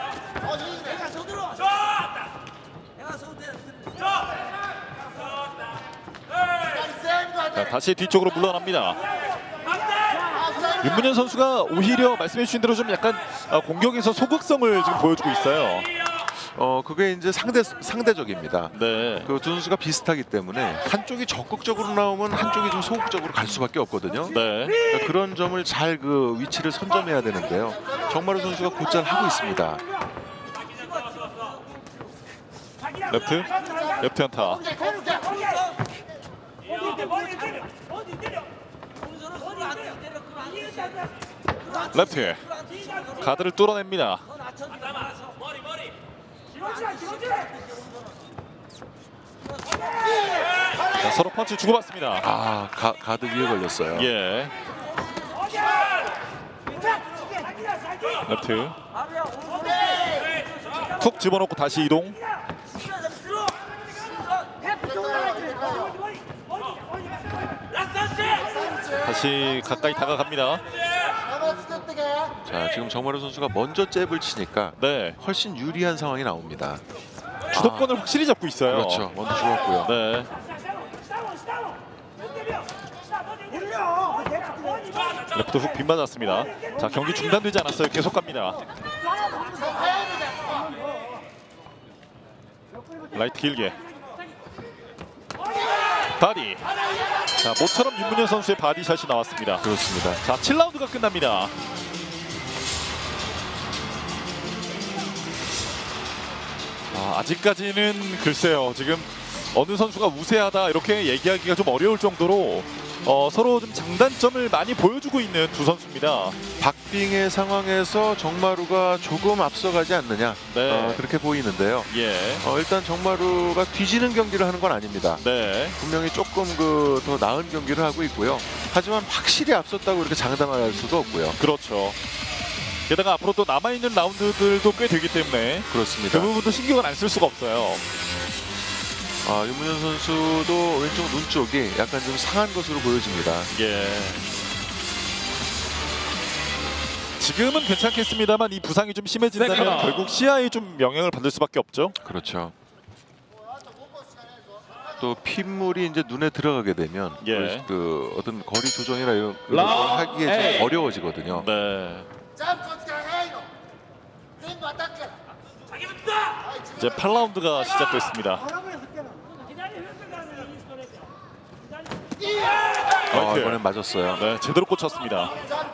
자, 다시 뒤쪽으로 물러납니다. 윤문현 선수가 오히려 말씀해 주신 대로 좀 약간 공격에서 소극성을 지금 보여주고 있어요. 그게 이제 상대적입니다. 네. 그 두 선수가 비슷하기 때문에 한쪽이 적극적으로 나오면 한쪽이 좀 소극적으로 갈 수밖에 없거든요. 네. 그러니까 그런 점을 잘 그 위치를 선점해야 되는데요. 정마루 선수가 곧잘 하고 있습니다. 레프트. 레프트 연타. 레프트. 가드를 뚫어냅니다. 자, 서로 펀치 주고받습니다. 아, 가드 위에 걸렸어요. 예. 레프트. 툭 집어넣고 다시 이동. 다시 가까이 다가갑니다. 자, 지금 정마루 선수가 먼저 잽을 치니까 네. 훨씬 유리한 상황이 나옵니다. 주도권을 확실히 잡고 있어요. 그렇죠. 먼저 죽었고요. 네. 레프트 훅 빗맞았습니다. 자, 경기 중단되지 않았어요. 계속 갑니다. 라이트 길게. 바디. 자, 모처럼 윤문현 선수의 바디샷이 나왔습니다. 그렇습니다. 자, 7라운드가 끝납니다. 아직까지는 글쎄요. 지금 어느 선수가 우세하다 이렇게 얘기하기가 좀 어려울 정도로 서로 좀 장단점을 많이 보여주고 있는 두 선수입니다. 박빙의 상황에서 정마루가 조금 앞서가지 않느냐 네. 그렇게 보이는데요. 예. 일단 정마루가 뒤지는 경기를 하는 건 아닙니다. 네. 분명히 조금 더 나은 경기를 하고 있고요. 하지만 확실히 앞섰다고 이렇게 장담할 수도 없고요. 그렇죠. 게다가 앞으로 또 남아있는 라운드들도 꽤 되기 때문에 그렇습니다. 그 부분도 신경을 안 쓸 수가 없어요. 윤문현 선수도 왼쪽 눈 쪽이 약간 좀 상한 것으로 보여집니다. 예. 지금은 괜찮겠습니다만 이 부상이 좀 심해진다면 결국 시야에 좀 영향을 받을 수밖에 없죠. 그렇죠. 또 핏물이 이제 눈에 들어가게 되면 예. 그 어떤 거리 조정이나 이런 걸 하기에 좀 어려워지거든요. 네. 이제 8라운드가 시작됐습니다. 이번엔 맞았어요. 네, 제대로 꽂혔습니다.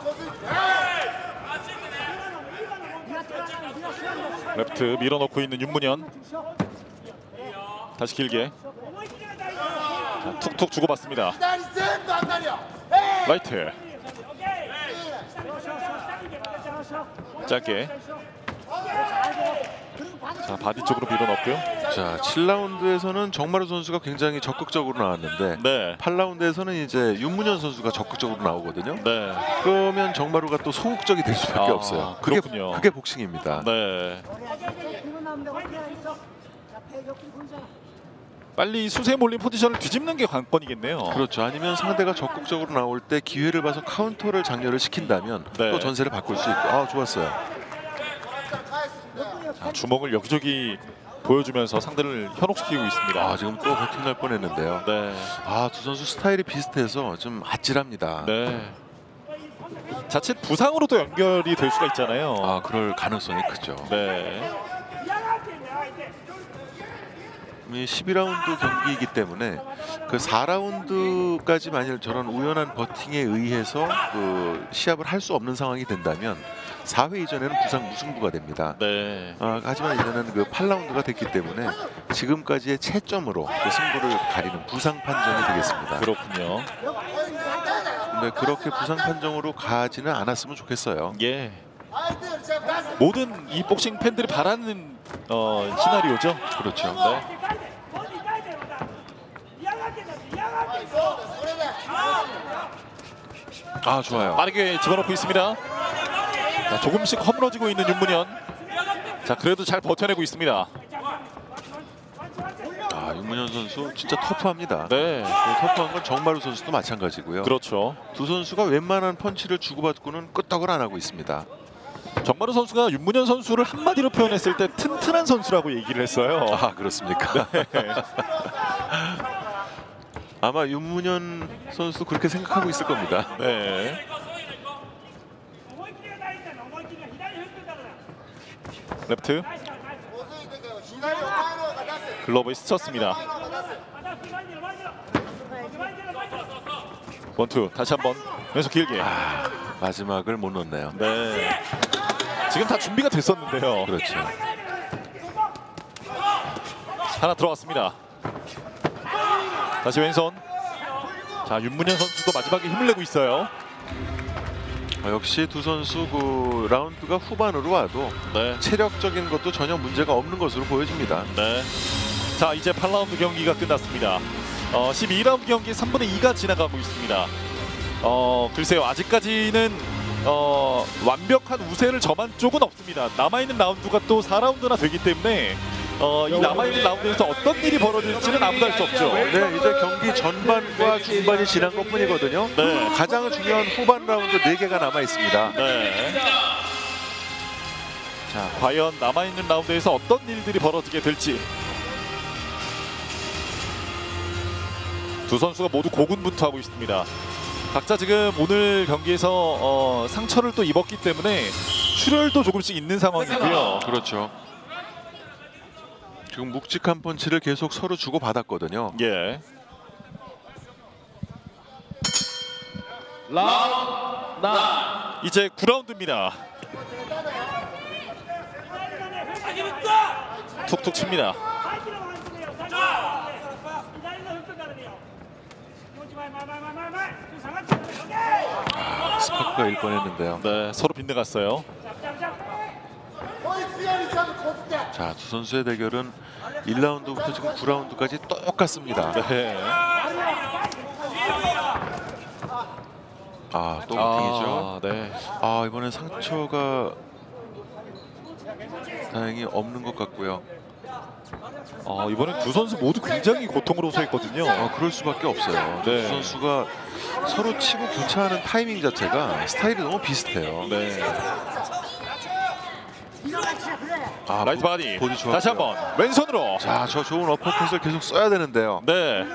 레프트 밀어넣고 있는 윤문현. 다시 길게. 자, 툭툭 주고받습니다. 라이트. 짧게. 자, 바디 쪽으로 밀어넣고요. 자, 7라운드에서는 정마루 선수가 굉장히 적극적으로 나왔는데 네. 8라운드에서는 이제 윤문현 선수가 적극적으로 나오거든요. 네. 그러면 정마루가 또 소극적이 될 수밖에 없어요. 그렇군요. 그게 복싱입니다. 네. 빨리 수세 몰린 포지션을 뒤집는 게 관건이겠네요. 그렇죠. 아니면 상대가 적극적으로 나올 때 기회를 봐서 카운터를 장렬을 시킨다면 네. 또 전세를 바꿀 수 있고. 좋았어요. 자, 주먹을 여기저기 보여주면서 상대를 현혹시키고 있습니다. 지금 또 버팅 날 뻔했는데요. 네. 두 선수 스타일이 비슷해서 좀 아찔합니다. 네. 자칫 부상으로도 연결이 될 수가 있잖아요. 그럴 가능성이 크죠. 네. 12라운드 경기이기 때문에 그 4라운드까지 만일 저런 우연한 버팅에 의해서 그 시합을 할 수 없는 상황이 된다면 4회 이전에는 부상 무승부가 됩니다. 네. 하지만 이제는 그 8라운드가 됐기 때문에 지금까지의 채점으로 그 승부를 가리는 부상 판정이 되겠습니다. 그렇군요. 근데 그렇게 부상 판정으로 가지는 않았으면 좋겠어요. 예. 모든 이 복싱 팬들이 바라는 시나리오죠. 그렇죠. 네. 좋아요. 빠르게 집어넣고 있습니다. 자, 조금씩 허물어지고 있는 윤문현. 자, 그래도 잘 버텨내고 있습니다. 윤문현 선수 진짜 터프합니다. 네. 터프한 건 정마루 선수도 마찬가지고요. 그렇죠. 두 선수가 웬만한 펀치를 주고받고는 끄떡을 안 하고 있습니다. 정마루 선수가 윤문현 선수를 한마디로 표현했을 때 튼튼한 선수라고 얘기를 했어요. 그렇습니까? 네. 아마 윤문현 선수도 그렇게 생각하고 있을 겁니다. 네. 레프트. 글러브에 스쳤습니다. 원투 다시 한번 왼손 길게. 마지막을 못 넣네요. 네. 지금 다 준비가 됐었는데요. 그렇죠. 하나 들어갔습니다. 다시 왼손. 자, 윤문현 선수도 마지막에 힘을 내고 있어요. 역시 두 선수 그 라운드가 후반으로 와도 네. 체력적인 것도 전혀 문제가 없는 것으로 보여집니다. 네. 자, 이제 8라운드 경기가 끝났습니다. 12라운드 경기 3분의 2가 지나가고 있습니다. 글쎄요, 아직까지는 완벽한 우세를 점한 쪽은 없습니다. 남아있는 라운드가 또 4라운드나 되기 때문에 이 남아있는 라운드에서 어떤 일이 벌어질지는 아무도 알 수 없죠. 네, 이제 경기 전반과 중반이 지난 것뿐이거든요. 네. 가장 중요한 후반 라운드 4개가 남아 있습니다. 네. 자, 과연 남아있는 라운드에서 어떤 일들이 벌어지게 될지. 두 선수가 모두 고군분투하고 있습니다. 각자 지금 오늘 경기에서 상처를 또 입었기 때문에 출혈도 조금씩 있는 상황이고요. 그렇죠. 지금 묵직한 펀치를 계속 서로 주고 받았거든요. 예. 이제 9라운드입니다. 툭툭 칩니다. 스파크가 일 뻔했는데요. 네, 서로 빗나갔어요. 자, 두 선수의 대결은 1라운드부터 지금 9라운드까지 똑같습니다. 네. 또 미팅이죠. 네. 이번엔 상처가 다행히 없는 것 같고요. 이번엔 두 선수 모두 굉장히 고통으로 호소했거든요. 그럴 수밖에 없어요. 네. 두 선수가 서로 치고 교차하는 타이밍 자체가 스타일이 너무 비슷해요. 네. 아, 라이트 바디. 보디 좋았고요. 다시 한번 왼손으로. 자, 저 좋은 어퍼컷을 계속 써야 되는데요. 네.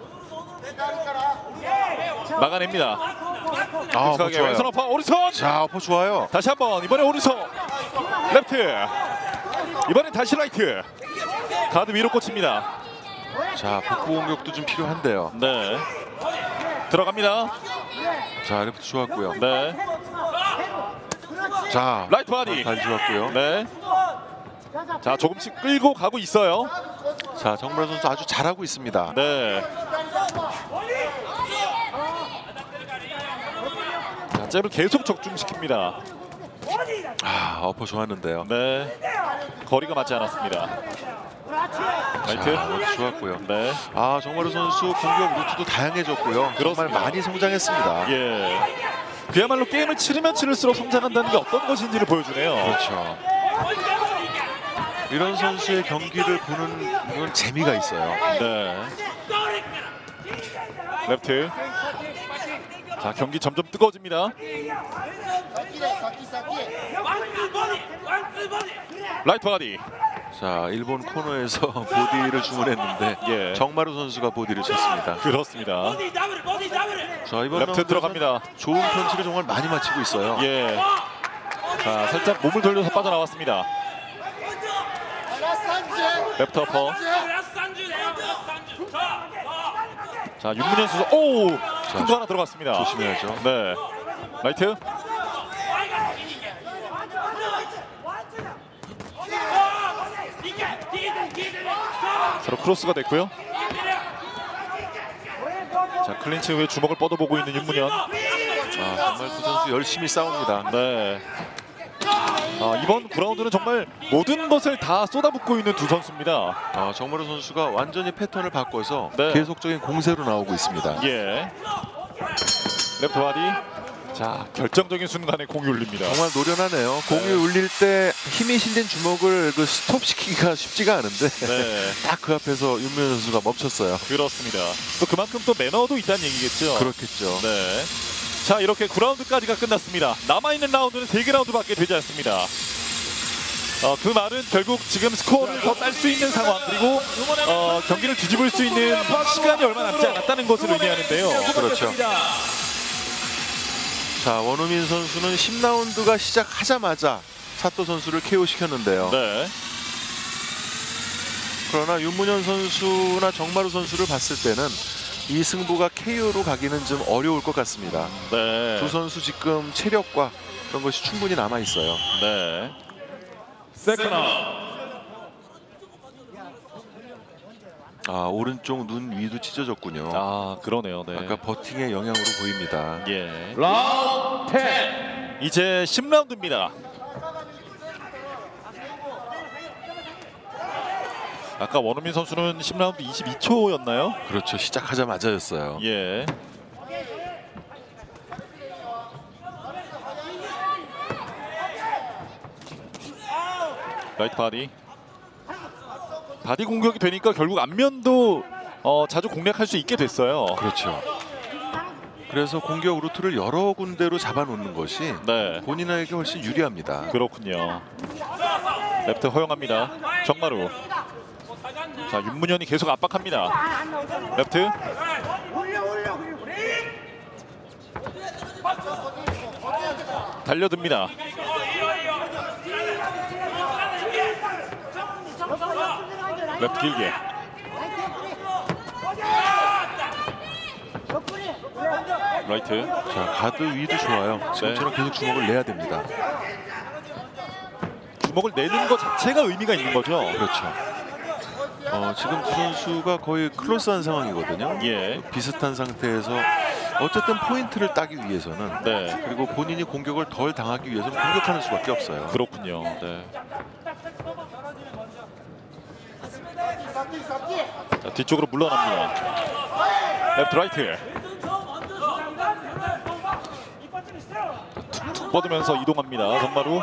막아냅니다. 어퍼 왼손 좋아요. 어퍼 오른손. 자, 어퍼 좋아요. 다시 한번 이번에 오른손. 레프트. 이번엔 다시 라이트. 가드 위로 꽂힙니다. 자, 복부 공격도 좀 필요한데요. 네. 들어갑니다. 자, 레프트 좋았고요. 네. 자, 라이트 바디. 잘 좋았고요. 네. 자, 조금씩 끌고 가고 있어요. 자, 정말 선수 아주 잘하고 있습니다. 네. 자, 잽을 계속 적중시킵니다. 어퍼 좋았는데요. 네. 거리가 맞지 않았습니다. 라이트. 자, 좋았고요. 네. 정마루 선수 공격 루트도 다양해졌고요. 정말 그렇습니다. 많이 성장했습니다. 예. 그야말로 게임을 치르면 치를수록 성장한다는 게 어떤 것인지를 보여주네요. 그렇죠. 이런 선수의 경기를 보는 건 재미가 있어요. 네. 레프트. 자, 경기 점점 뜨거워집니다. 라이트 바디. 자, 일본 코너에서 보디를 주문했는데 예. 정마루 선수가 보디를 쳤습니다. 그렇습니다. 자, 이번 레프트 라운드에서는 들어갑니다. 좋은 펀치를 정말 많이 맞히고 있어요. 예. 자, 살짝 몸을 돌려서 빠져나왔습니다. 레프트 어퍼. 자, 윤문현 선수. 오! 큰 거 하나 들어갔습니다. 조심해야죠. 네. 라이트. 서로 크로스가 됐고요. 자, 클린치 후에 주먹을 뻗어보고 있는 윤문현. 정말 두 선수 열심히 싸웁니다. 네. 이번 9라운드는 정말 모든 것을 다 쏟아붓고 있는 두 선수입니다. 정마루 선수가 완전히 패턴을 바꿔서 네. 계속적인 공세로 나오고 있습니다. 예. 레프트 바디. 자, 결정적인 순간에 공이 울립니다. 정말 노련하네요. 공이 울릴 때 힘이 실린 주먹을 스톱시키기가 쉽지가 않은데 네. 딱 그 앞에서 윤문현 선수가 멈췄어요. 그렇습니다. 또 그만큼 또 매너도 있다는 얘기겠죠. 그렇겠죠. 네. 자, 이렇게 9라운드까지가 끝났습니다. 남아있는 라운드는 3개 라운드밖에 되지 않습니다. 그 말은 결국 지금 스코어를 더 딸 수 있는 상황, 그리고 경기를 뒤집을 수 있는 시간이 얼마 남지 않았다는 것을 의미하는데요. 그렇죠. 자, 원우민 선수는 10라운드가 시작하자마자 사토 선수를 KO시켰는데요. 네. 그러나 윤문현 선수나 정마루 선수를 봤을 때는 이 승부가 KO로 가기는 좀 어려울 것 같습니다. 네. 두 선수 지금 체력과 그런 것이 충분히 남아 있어요. 네. 세컨. 오른쪽 눈 위도 찢어졌군요. 그러네요. 네. 아까 버팅의 영향으로 보입니다. 예. 라운드 10. 이제 10라운드입니다. 아까 원우민 선수는 10라운드 22초였나요? 그렇죠. 시작하자마자였어요. 예. 라이트 바디 공격이 되니까 결국 안면도 자주 공략할 수 있게 됐어요. 그렇죠. 그래서 공격 루트를 여러 군데로 잡아놓는 것이 네, 본인에게 훨씬 유리합니다. 그렇군요. 랩트 허용합니다. 정마루. 자, 윤문현이 계속 압박합니다. 랩트. 달려듭니다. 랩트 길게. 라이트. 자, 가드 위도 좋아요. 지금처럼 계속 주먹을 내야 됩니다. 주먹을 내는 것 자체가 의미가 있는 거죠. 그렇죠. 지금 두 선수가 거의 클로스한 상황이거든요. 예. 비슷한 상태에서 어쨌든 포인트를 따기 위해서는 네. 그리고 본인이 공격을 덜 당하기 위해서는 공격하는 수밖에 없어요. 그렇군요. 네. 자, 뒤쪽으로 물러납니다. 랩트 라이트. 툭툭 뻗으면서 이동합니다. 정마루.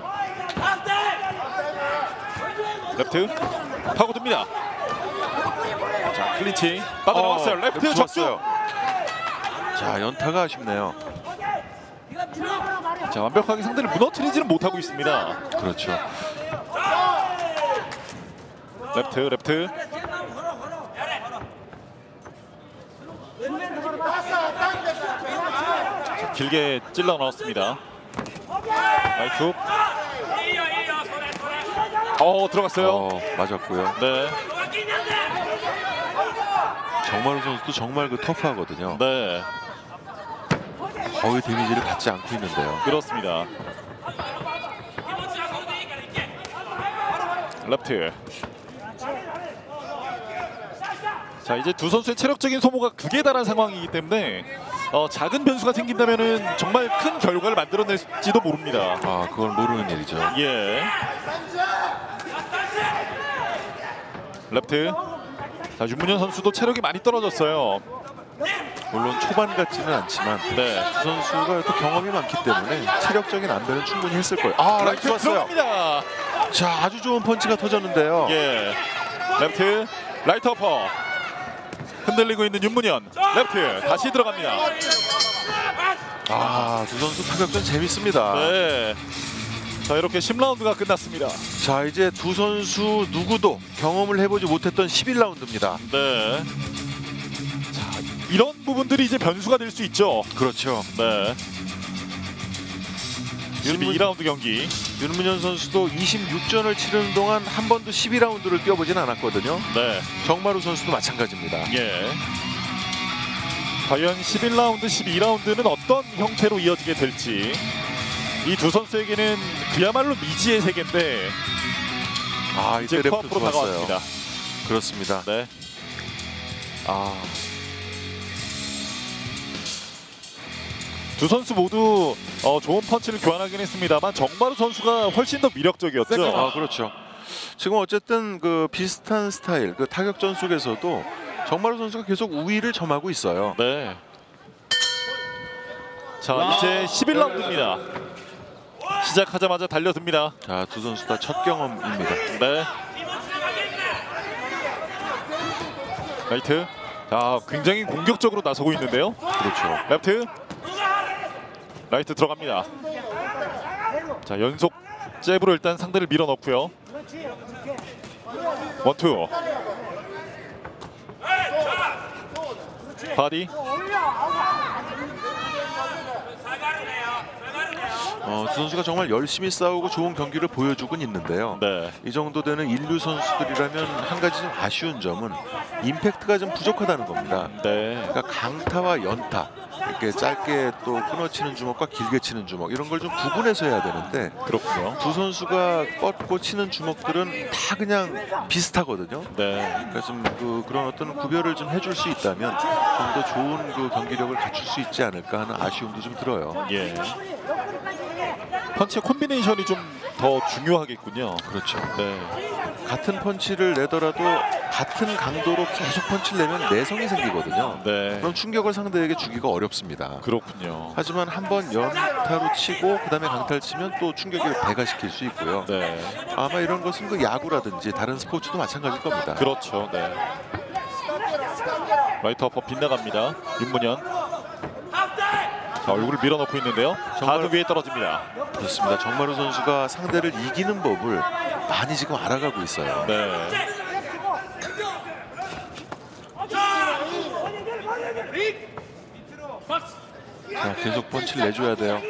랩트 파고듭니다. 자, 클린치 빠져나왔어요. 랩트 적중. 좋았어요. 자, 연타가 아쉽네요. 자, 완벽하게 상대를 무너뜨리지는 못하고 있습니다. 그렇죠. 랩트. 자, 길게 찔러 넣었습니다. 라이트 훅. 들어갔어요. 맞았고요. 네. 정마루 선수도 정말 터프하거든요. 네, 거의 데미지를 받지 않고 있는데요. 그렇습니다. 랩트. 자, 이제 두 선수의 체력적인 소모가 극에 달한 상황이기 때문에 작은 변수가 생긴다면은 정말 큰 결과를 만들어낼지도 모릅니다. 그건 모르는 일이죠. 예. 랩트. 자, 윤문현 선수도 체력이 많이 떨어졌어요. 물론 초반 같지는 않지만 네. 두 선수가 또 경험이 많기 때문에 체력적인 안배는 충분히 했을 거예요. 라이트 좋았어요. 들어갑니다. 자, 아주 좋은 펀치가 터졌는데요. 예. 랩트. 라이트 어퍼. 흔들리고 있는 윤문현. 랩트. 다시 들어갑니다. 두 선수 타격전 재밌습니다. 네. 자, 이렇게 10라운드가 끝났습니다. 자, 이제 두 선수 누구도 경험을 해보지 못했던 11라운드입니다. 네. 자, 이런 부분들이 이제 변수가 될 수 있죠. 그렇죠. 네. 12라운드 경기. 윤문현 선수도 26전을 치르는 동안 한 번도 12라운드를 뛰어보진 않았거든요. 네. 정마루 선수도 마찬가지입니다. 예. 과연 11라운드, 12라운드는 어떤 형태로 이어지게 될지. 이 두 선수에게는 그야말로 미지의 세계인데 이제 이제 랩도 코앞으로 좋았어요. 다가왔습니다. 그렇습니다. 네. 두 선수 모두 좋은 펀치를 교환하긴 했습니다만 정마루 선수가 훨씬 더 미력적이었죠. 그렇죠. 지금 어쨌든 그 비슷한 스타일, 그 타격전 속에서도 정마루 선수가 계속 우위를 점하고 있어요. 네. 자, 이제 11라운드입니다. 시작하자마자 달려듭니다. 자, 두 선수 다 첫 경험입니다. 네. 라이트. 자, 굉장히 공격적으로 나서고 있는데요. 그렇죠. 랩트. 라이트 들어갑니다. 자, 연속 잽으로 일단 상대를 밀어넣고요. 원투. 바디. 두 선수가 정말 열심히 싸우고 좋은 경기를 보여주곤 있는데요. 네. 이 정도 되는 인류 선수들이라면 한 가지 좀 아쉬운 점은 임팩트가 좀 부족하다는 겁니다. 네. 그러니까 강타와 연타, 이렇게 짧게 또 끊어치는 주먹과 길게 치는 주먹 이런 걸 좀 구분해서 해야 되는데 그렇군요. 두 선수가 뻗고 치는 주먹들은 다 그냥 비슷하거든요. 네. 그래서 좀 그런 어떤 구별을 좀 해줄 수 있다면 좀 더 좋은 그 경기력을 갖출 수 있지 않을까 하는 아쉬움도 좀 들어요. 예. 펀치 콤비네이션이 좀 더 중요하겠군요. 그렇죠. 네. 같은 펀치를 내더라도 같은 강도로 계속 펀치를 내면 내성이 생기거든요. 네. 그럼 충격을 상대에게 주기가 어렵습니다. 그렇군요. 하지만 한번 연타로 치고 그다음에 강타를 치면 또 충격을 배가시킬 수 있고요. 네. 아마 이런 것은 그 야구라든지 다른 스포츠도 마찬가지일 겁니다. 그렇죠. 네. 라이트 어퍼 빗나갑니다. 윤문현. 자, 얼굴을 밀어넣고 있는데요. 가드 위에 떨어집니다. 그렇습니다. 정마루 선수가 상대를 이기는 법을 많이 지금 알아가고 있어요. 네. 자, 계속 펀치를 내줘야 돼요.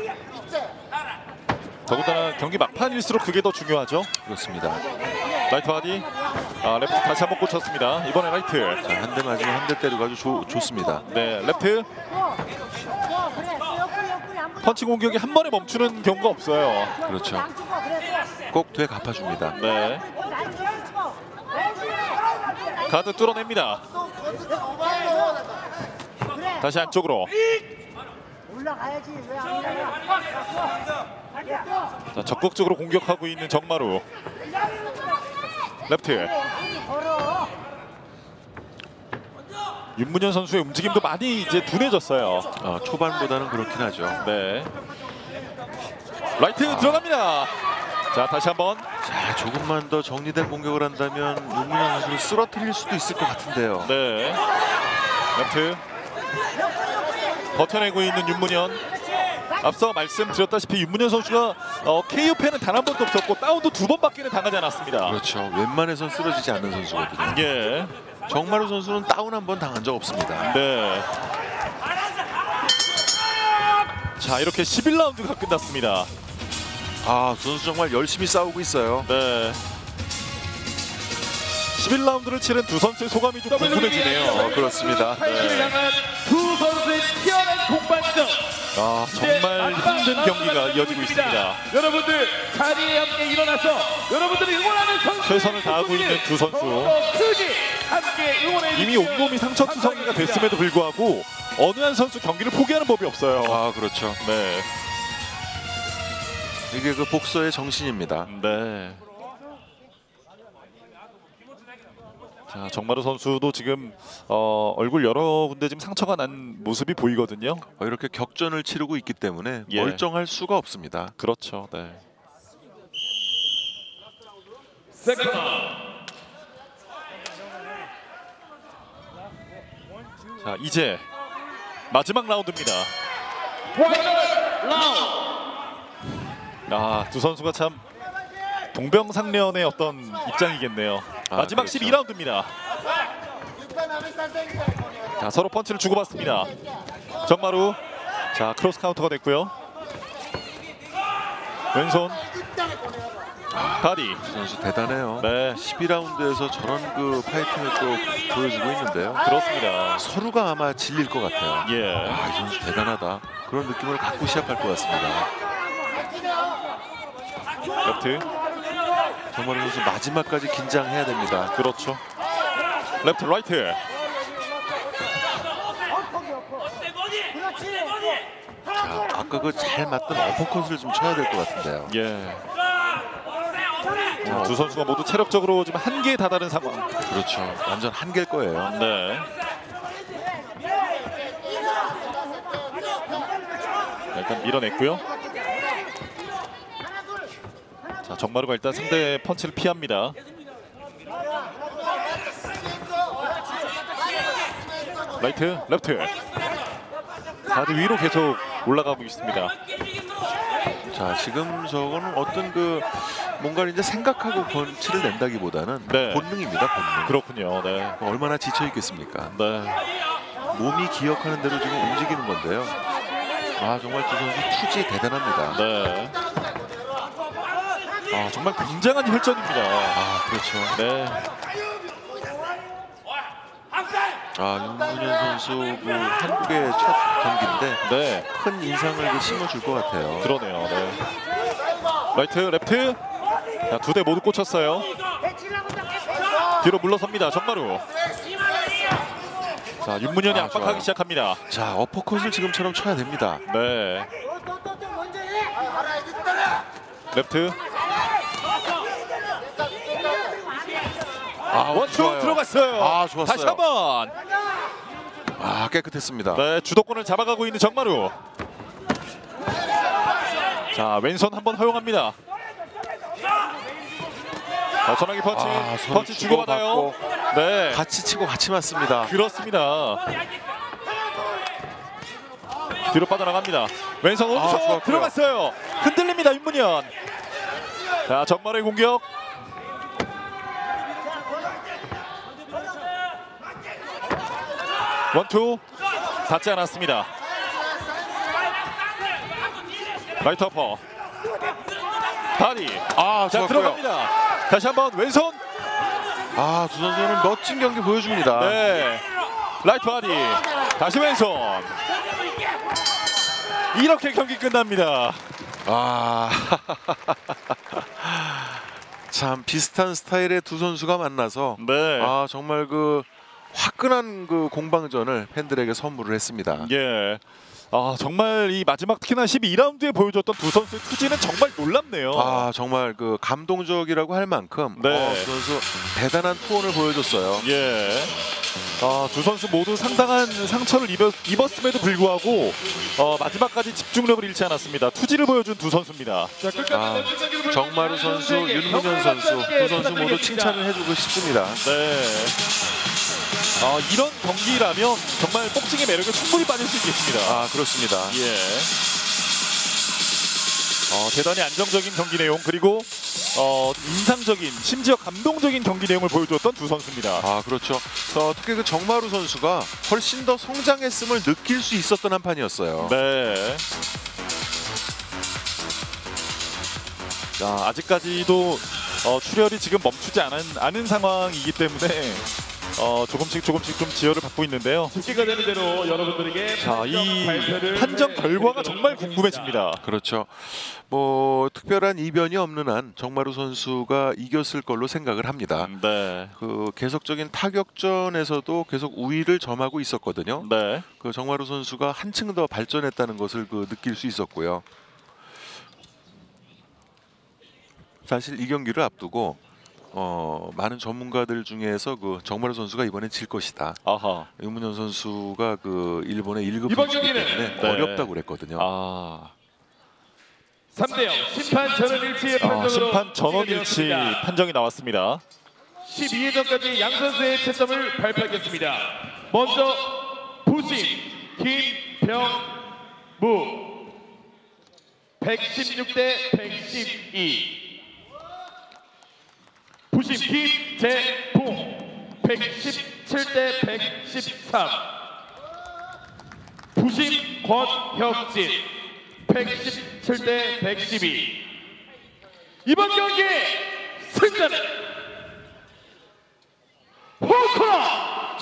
더군다나 경기 막판일수록 그게 더 중요하죠. 그렇습니다. 라이트 바디. 레프트 다시 한번 꽂혔습니다. 이번에 라이트. 자, 한 대 맞으면 한 대 때리고 아주 좋습니다. 네, 레프트. 펀치 공격이 한 번에 멈추는 경우가 없어요. 그렇죠. 꼭 돼 갚아줍니다. 네. 가드 뚫어냅니다. 다시 안쪽으로. 올라가야지. 왜 안 올라가? 자, 적극적으로 공격하고 있는 정마루. 레프트. 윤문현 선수의 움직임도 많이 이제 둔해졌어요. 초반보다는 그렇긴 하죠. 네. 라이트 들어갑니다. 자, 다시 한번. 자, 조금만 더 정리된 공격을 한다면 윤문현 선수를 쓰러뜨릴 수도 있을 것 같은데요. 네. 레프트. 버텨내고 있는 윤문현. 앞서 말씀드렸다시피 윤문현 선수가 KO패는 단 한 번도 없었고 다운도 2번밖에는 당하지 않았습니다. 그렇죠. 웬만해선 쓰러지지 않는 선수거든요. 예. 정마루 선수는 다운 한 번 당한 적 없습니다. 네. 자, 이렇게 11라운드가 끝났습니다. 두 선수 정말 열심히 싸우고 있어요. 네. 11라운드를 치른 두 선수의 소감이 좀 궁금해지네요. 그렇습니다. 타이틀을 향한 두 선수의 치열한 동반전. 정말 힘든 경기가 이어지고 있습니다. 여러분들 자리에 함께 일어나서 여러분들이 응원하는 선수 최선을 다하고 있는 두 선수. 크게 함께 응원해 이미 온몸이 상처투성이가 됐음에도 불구하고 어느 한 선수 경기를 포기하는 법이 없어요. 그렇죠. 네. 이게 그 복서의 정신입니다. 네. 자, 정마루 선수도 지금 얼굴 여러 군데 지금 상처가 난 모습이 보이거든요. 이렇게 격전을 치르고 있기 때문에 예. 멀쩡할 수가 없습니다. 그렇죠. 네. 자, 이제 마지막 라운드입니다. 두 선수가 참 동병상련의 어떤 입장이겠네요. 마지막 그렇죠. 12라운드입니다. 자, 서로 펀치를 주고받습니다. 정마루. 자, 크로스 카운터가 됐고요. 왼손. 바디. 선수 대단해요. 네. 12라운드에서 저런 그 파이팅을 또 보여주고 있는데요. 그렇습니다. 서로가 아마 질릴 것 같아요. 예. 이 선수 대단하다. 그런 느낌을 갖고 시작할 것 같습니다. 레프트. 정마루 선수 마지막까지 긴장해야 됩니다. 그렇죠. 레프트 라이트. 자, 아까 그 잘 맞던 어퍼컷을 좀 쳐야 될 것 같은데요. 예. 자, 두 선수가 모두 체력적으로 지금 한계에 다다른 상황. 그렇죠. 완전 한계일 거예요. 네. 일단 밀어냈고요. 자, 정마루가 일단 상대 펀치를 피합니다. 라이트, 레프트. 가드 위로 계속 올라가고 있습니다. 자, 지금 저거는 어떤 그 뭔가를 이제 생각하고 펀치를 낸다기보다는 네. 본능입니다. 본능. 그렇군요. 네. 얼마나 지쳐 있겠습니까? 네. 몸이 기억하는 대로 지금 움직이는 건데요. 정말 두 선수 투지 대단합니다. 네. 정말 굉장한 혈전입니다. 그렇죠. 네. 윤문현 선수 그 한국의 첫 경기인데 네. 큰 인상을 심어줄 것 같아요. 그러네요. 네. 라이트, 레프트. 자, 두 대 모두 꽂혔어요. 뒤로 물러섭니다. 정마루. 자, 윤문현이 압박하기 좋아요. 시작합니다. 자, 어퍼컷을 지금처럼 쳐야 됩니다. 네. 레프트. 원투 좋아요. 들어갔어요. 아, 좋았어요. 다시 한번. 아, 깨끗했습니다. 네, 주도권을 잡아가고 있는 정마루. 자, 왼손 한번 허용합니다. 전화기 펀치, 서로 펀치 주고받아요. 네, 같이 치고 같이 맞습니다. 그렇습니다. 뒤로 빠져나갑니다. 왼손 오른손 좋았고요. 들어갔어요. 흔들립니다, 윤문현. 자, 정마루의 공격. 원투 닿지 않았습니다. 라이트 어퍼 바디. 아, 자, 좋았고요. 들어갑니다. 다시 한번 왼손. 아, 두 선수는 멋진 경기 보여줍니다. 네, 라이트 바디. 다시 왼손. 이렇게 경기 끝납니다. 아, 참 비슷한 스타일의 두 선수가 만나서 네. 아, 정말 그 화끈한 그 공방전을 팬들에게 선물을 했습니다. 예. 아, 정말 이 마지막 특히나 12라운드에 보여줬던 두 선수의 투지는 정말 놀랍네요. 아, 정말 그 감동적이라고 할 만큼 네. 두 선수 대단한 투혼을 보여줬어요. 예. 아, 두 선수 모두 상당한 상처를 입었음에도 불구하고 마지막까지 집중력을 잃지 않았습니다. 투지를 보여준 두 선수입니다. 아, 정마루 선수, 윤문현 선수 두 선수 모두 칭찬을 해주고 싶습니다. 네. 이런 경기라면 정말 복싱의 매력에 충분히 빠질 수 있겠습니다. 아, 그렇습니다. 예. 대단히 안정적인 경기 내용 그리고 인상적인 심지어 감동적인 경기 내용을 보여주었던 두 선수입니다. 아, 그렇죠. 특히 그 정마루 선수가 훨씬 더 성장했음을 느낄 수 있었던 한 판이었어요. 네. 자, 아직까지도 출혈이 지금 멈추지 않은 상황이기 때문에 조금씩 좀 지혈을 받고 있는데요. 기가 되는 대로 여러분들에게 자, 이 판정 결과가 정말 궁금해집니다. 그렇죠. 뭐 특별한 이변이 없는 한 정마루 선수가 이겼을 걸로 생각을 합니다. 네. 그 계속적인 타격전에서도 계속 우위를 점하고 있었거든요. 네. 그 정마루 선수가 한층 더 발전했다는 것을 그 느낄 수 있었고요. 사실 이 경기를 앞두고 많은 전문가들 중에서 그 정마루 선수가 이번엔 질 것이다. 아하. 윤문현 선수가 그 일본의 1급 이번 선수이기 경기는 때문에 네. 어렵다고 그랬거든요. 3대0 심판 전원일치의 판정으로 심판 전원일치 판정이 나왔습니다. 12회전까지 양 선수의 채점을 발표하겠습니다. 먼저 부심 김병무 116대 112. 부심 김재봉 117대 113. 부심 권혁진 117대 112. 이번 경기 승자는 홍코너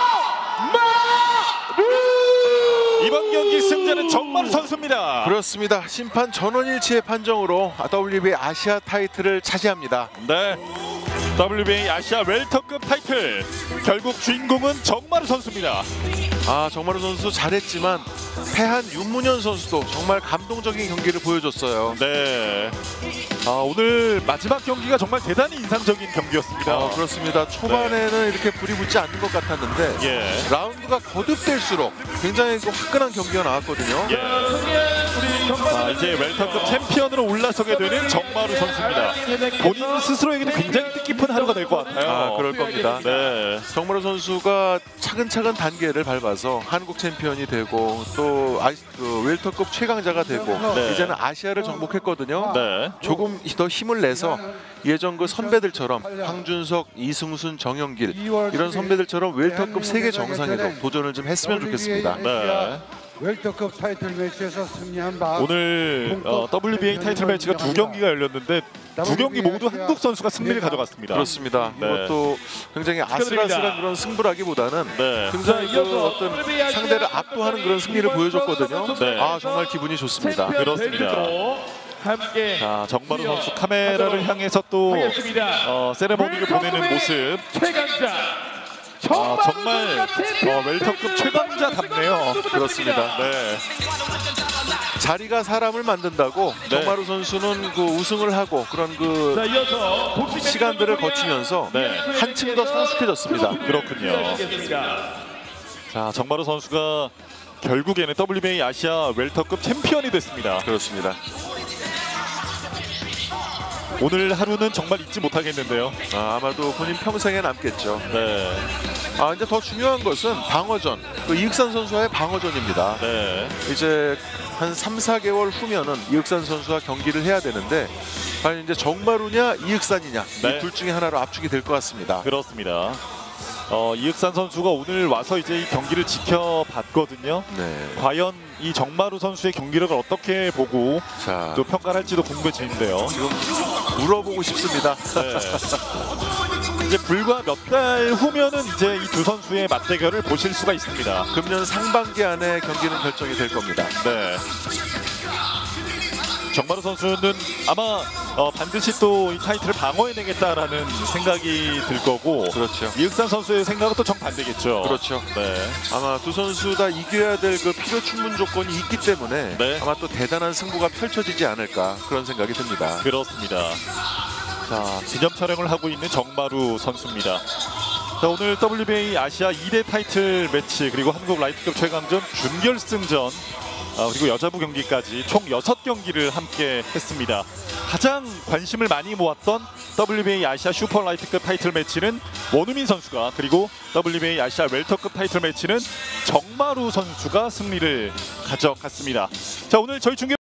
정마루. 이번 경기 승자는 정마루 선수입니다. 그렇습니다. 심판 전원일치의 판정으로 WBA 아시아 타이틀을 차지합니다. 네. WBA 아시아 웰터급 타이틀 결국 주인공은 정마루 선수입니다. 아, 정마루 선수 잘했지만 패한 윤문현 선수도 정말 감동적인 경기를 보여줬어요. 네. 오늘 마지막 경기가 정말 대단히 인상적인 경기였습니다. 그렇습니다. 초반에는 이렇게 불이 붙지 않는 것 같았는데 예. 라운드가 거듭될수록 굉장히 그 화끈한 경기가 나왔거든요. 예. 이제 웰터급 챔피언으로 올라서게 되는 정마루 선수입니다. 본인 스스로에게도 굉장히 뜻깊은 하루가 될 것 같아요. 그럴 겁니다. 네. 정마루 선수가 차근차근 단계를 밟아서 한국 챔피언이 되고 또 웰터급 최강자가 되고 네. 이제는 아시아를 정복했거든요. 네. 조금 더 힘을 내서 예전 그 선배들처럼 황준석, 이승순, 정영길 이런 선배들처럼 웰터급 세계 정상에도 도전을 좀 했으면 좋겠습니다. 네. 웰터급 타이틀 매치에서 승리한 바 오늘 WBA 타이틀 매치가 두 경기가 열렸는데 두 경기 모두 한국 선수가 승리를 가져갔습니다. 그렇습니다. 네. 이것도 굉장히 아슬아슬한 그런 승부라기보다는 네. 굉장히 그 어떤 상대를 압도하는 그런 승리를 보여줬거든요. 네. 아, 정말 기분이 좋습니다. 그렇습니다. 함께 자, 정마루 선수 카메라를 향해서 또 세레머니를 보내는 모습. 최강자 정말 웰터급 최강자답네요. 그렇습니다. 네. 자리가 사람을 만든다고 네. 정마루 선수는 그 우승을 하고 그런 그 자, 이어서 복싱 시간들을 거치면서 네. 한층 더 성숙해졌습니다. 그렇군요. 자, 정마루 선수가 결국에는 WBA 아시아 웰터급 챔피언이 됐습니다. 그렇습니다. 오늘 하루는 정말 잊지 못하겠는데요. 아마도 본인 평생에 남겠죠. 네, 이제 더 중요한 것은 방어전, 그 이익산 선수와의 방어전입니다. 네, 이제 한 3, 4개월 후면은 이익산 선수와 경기를 해야 되는데 과연 이제 정마루냐 이익산이냐 네. 이 둘 중에 하나로 압축이 될 것 같습니다. 그렇습니다. 이익산 선수가 오늘 와서 이제 이 경기를 지켜봤거든요. 네. 과연 이 정마루 선수의 경기력을 어떻게 보고 자, 또 평가를 할지도 궁금해지는데요. 지금 물어보고 싶습니다. 네. 이제 불과 몇 달 후면은 이제 이 두 선수의 맞대결을 보실 수가 있습니다. 금년 상반기 안에 경기는 결정이 될 겁니다. 네. 정마루 선수는 아마 반드시 또 이 타이틀을 방어해내겠다라는 생각이 들 거고, 그렇죠. 이익산 선수의 생각은 또 정반대겠죠. 그렇죠. 네. 아마 두 선수 다 이겨야 될 그 필요 충분 조건이 있기 때문에 네. 아마 또 대단한 승부가 펼쳐지지 않을까 그런 생각이 듭니다. 그렇습니다. 자, 기념 촬영을 하고 있는 정마루 선수입니다. 자, 오늘 WBA 아시아 2대 타이틀 매치 그리고 한국 라이트급 최강전 준결승전 그리고 여자부 경기까지 총 6경기를 함께 했습니다. 가장 관심을 많이 모았던 WBA 아시아 슈퍼라이트급 타이틀 매치는 원우민 선수가, 그리고 WBA 아시아 웰터급 타이틀 매치는 정마루 선수가 승리를 가져갔습니다. 자, 오늘 저희 중계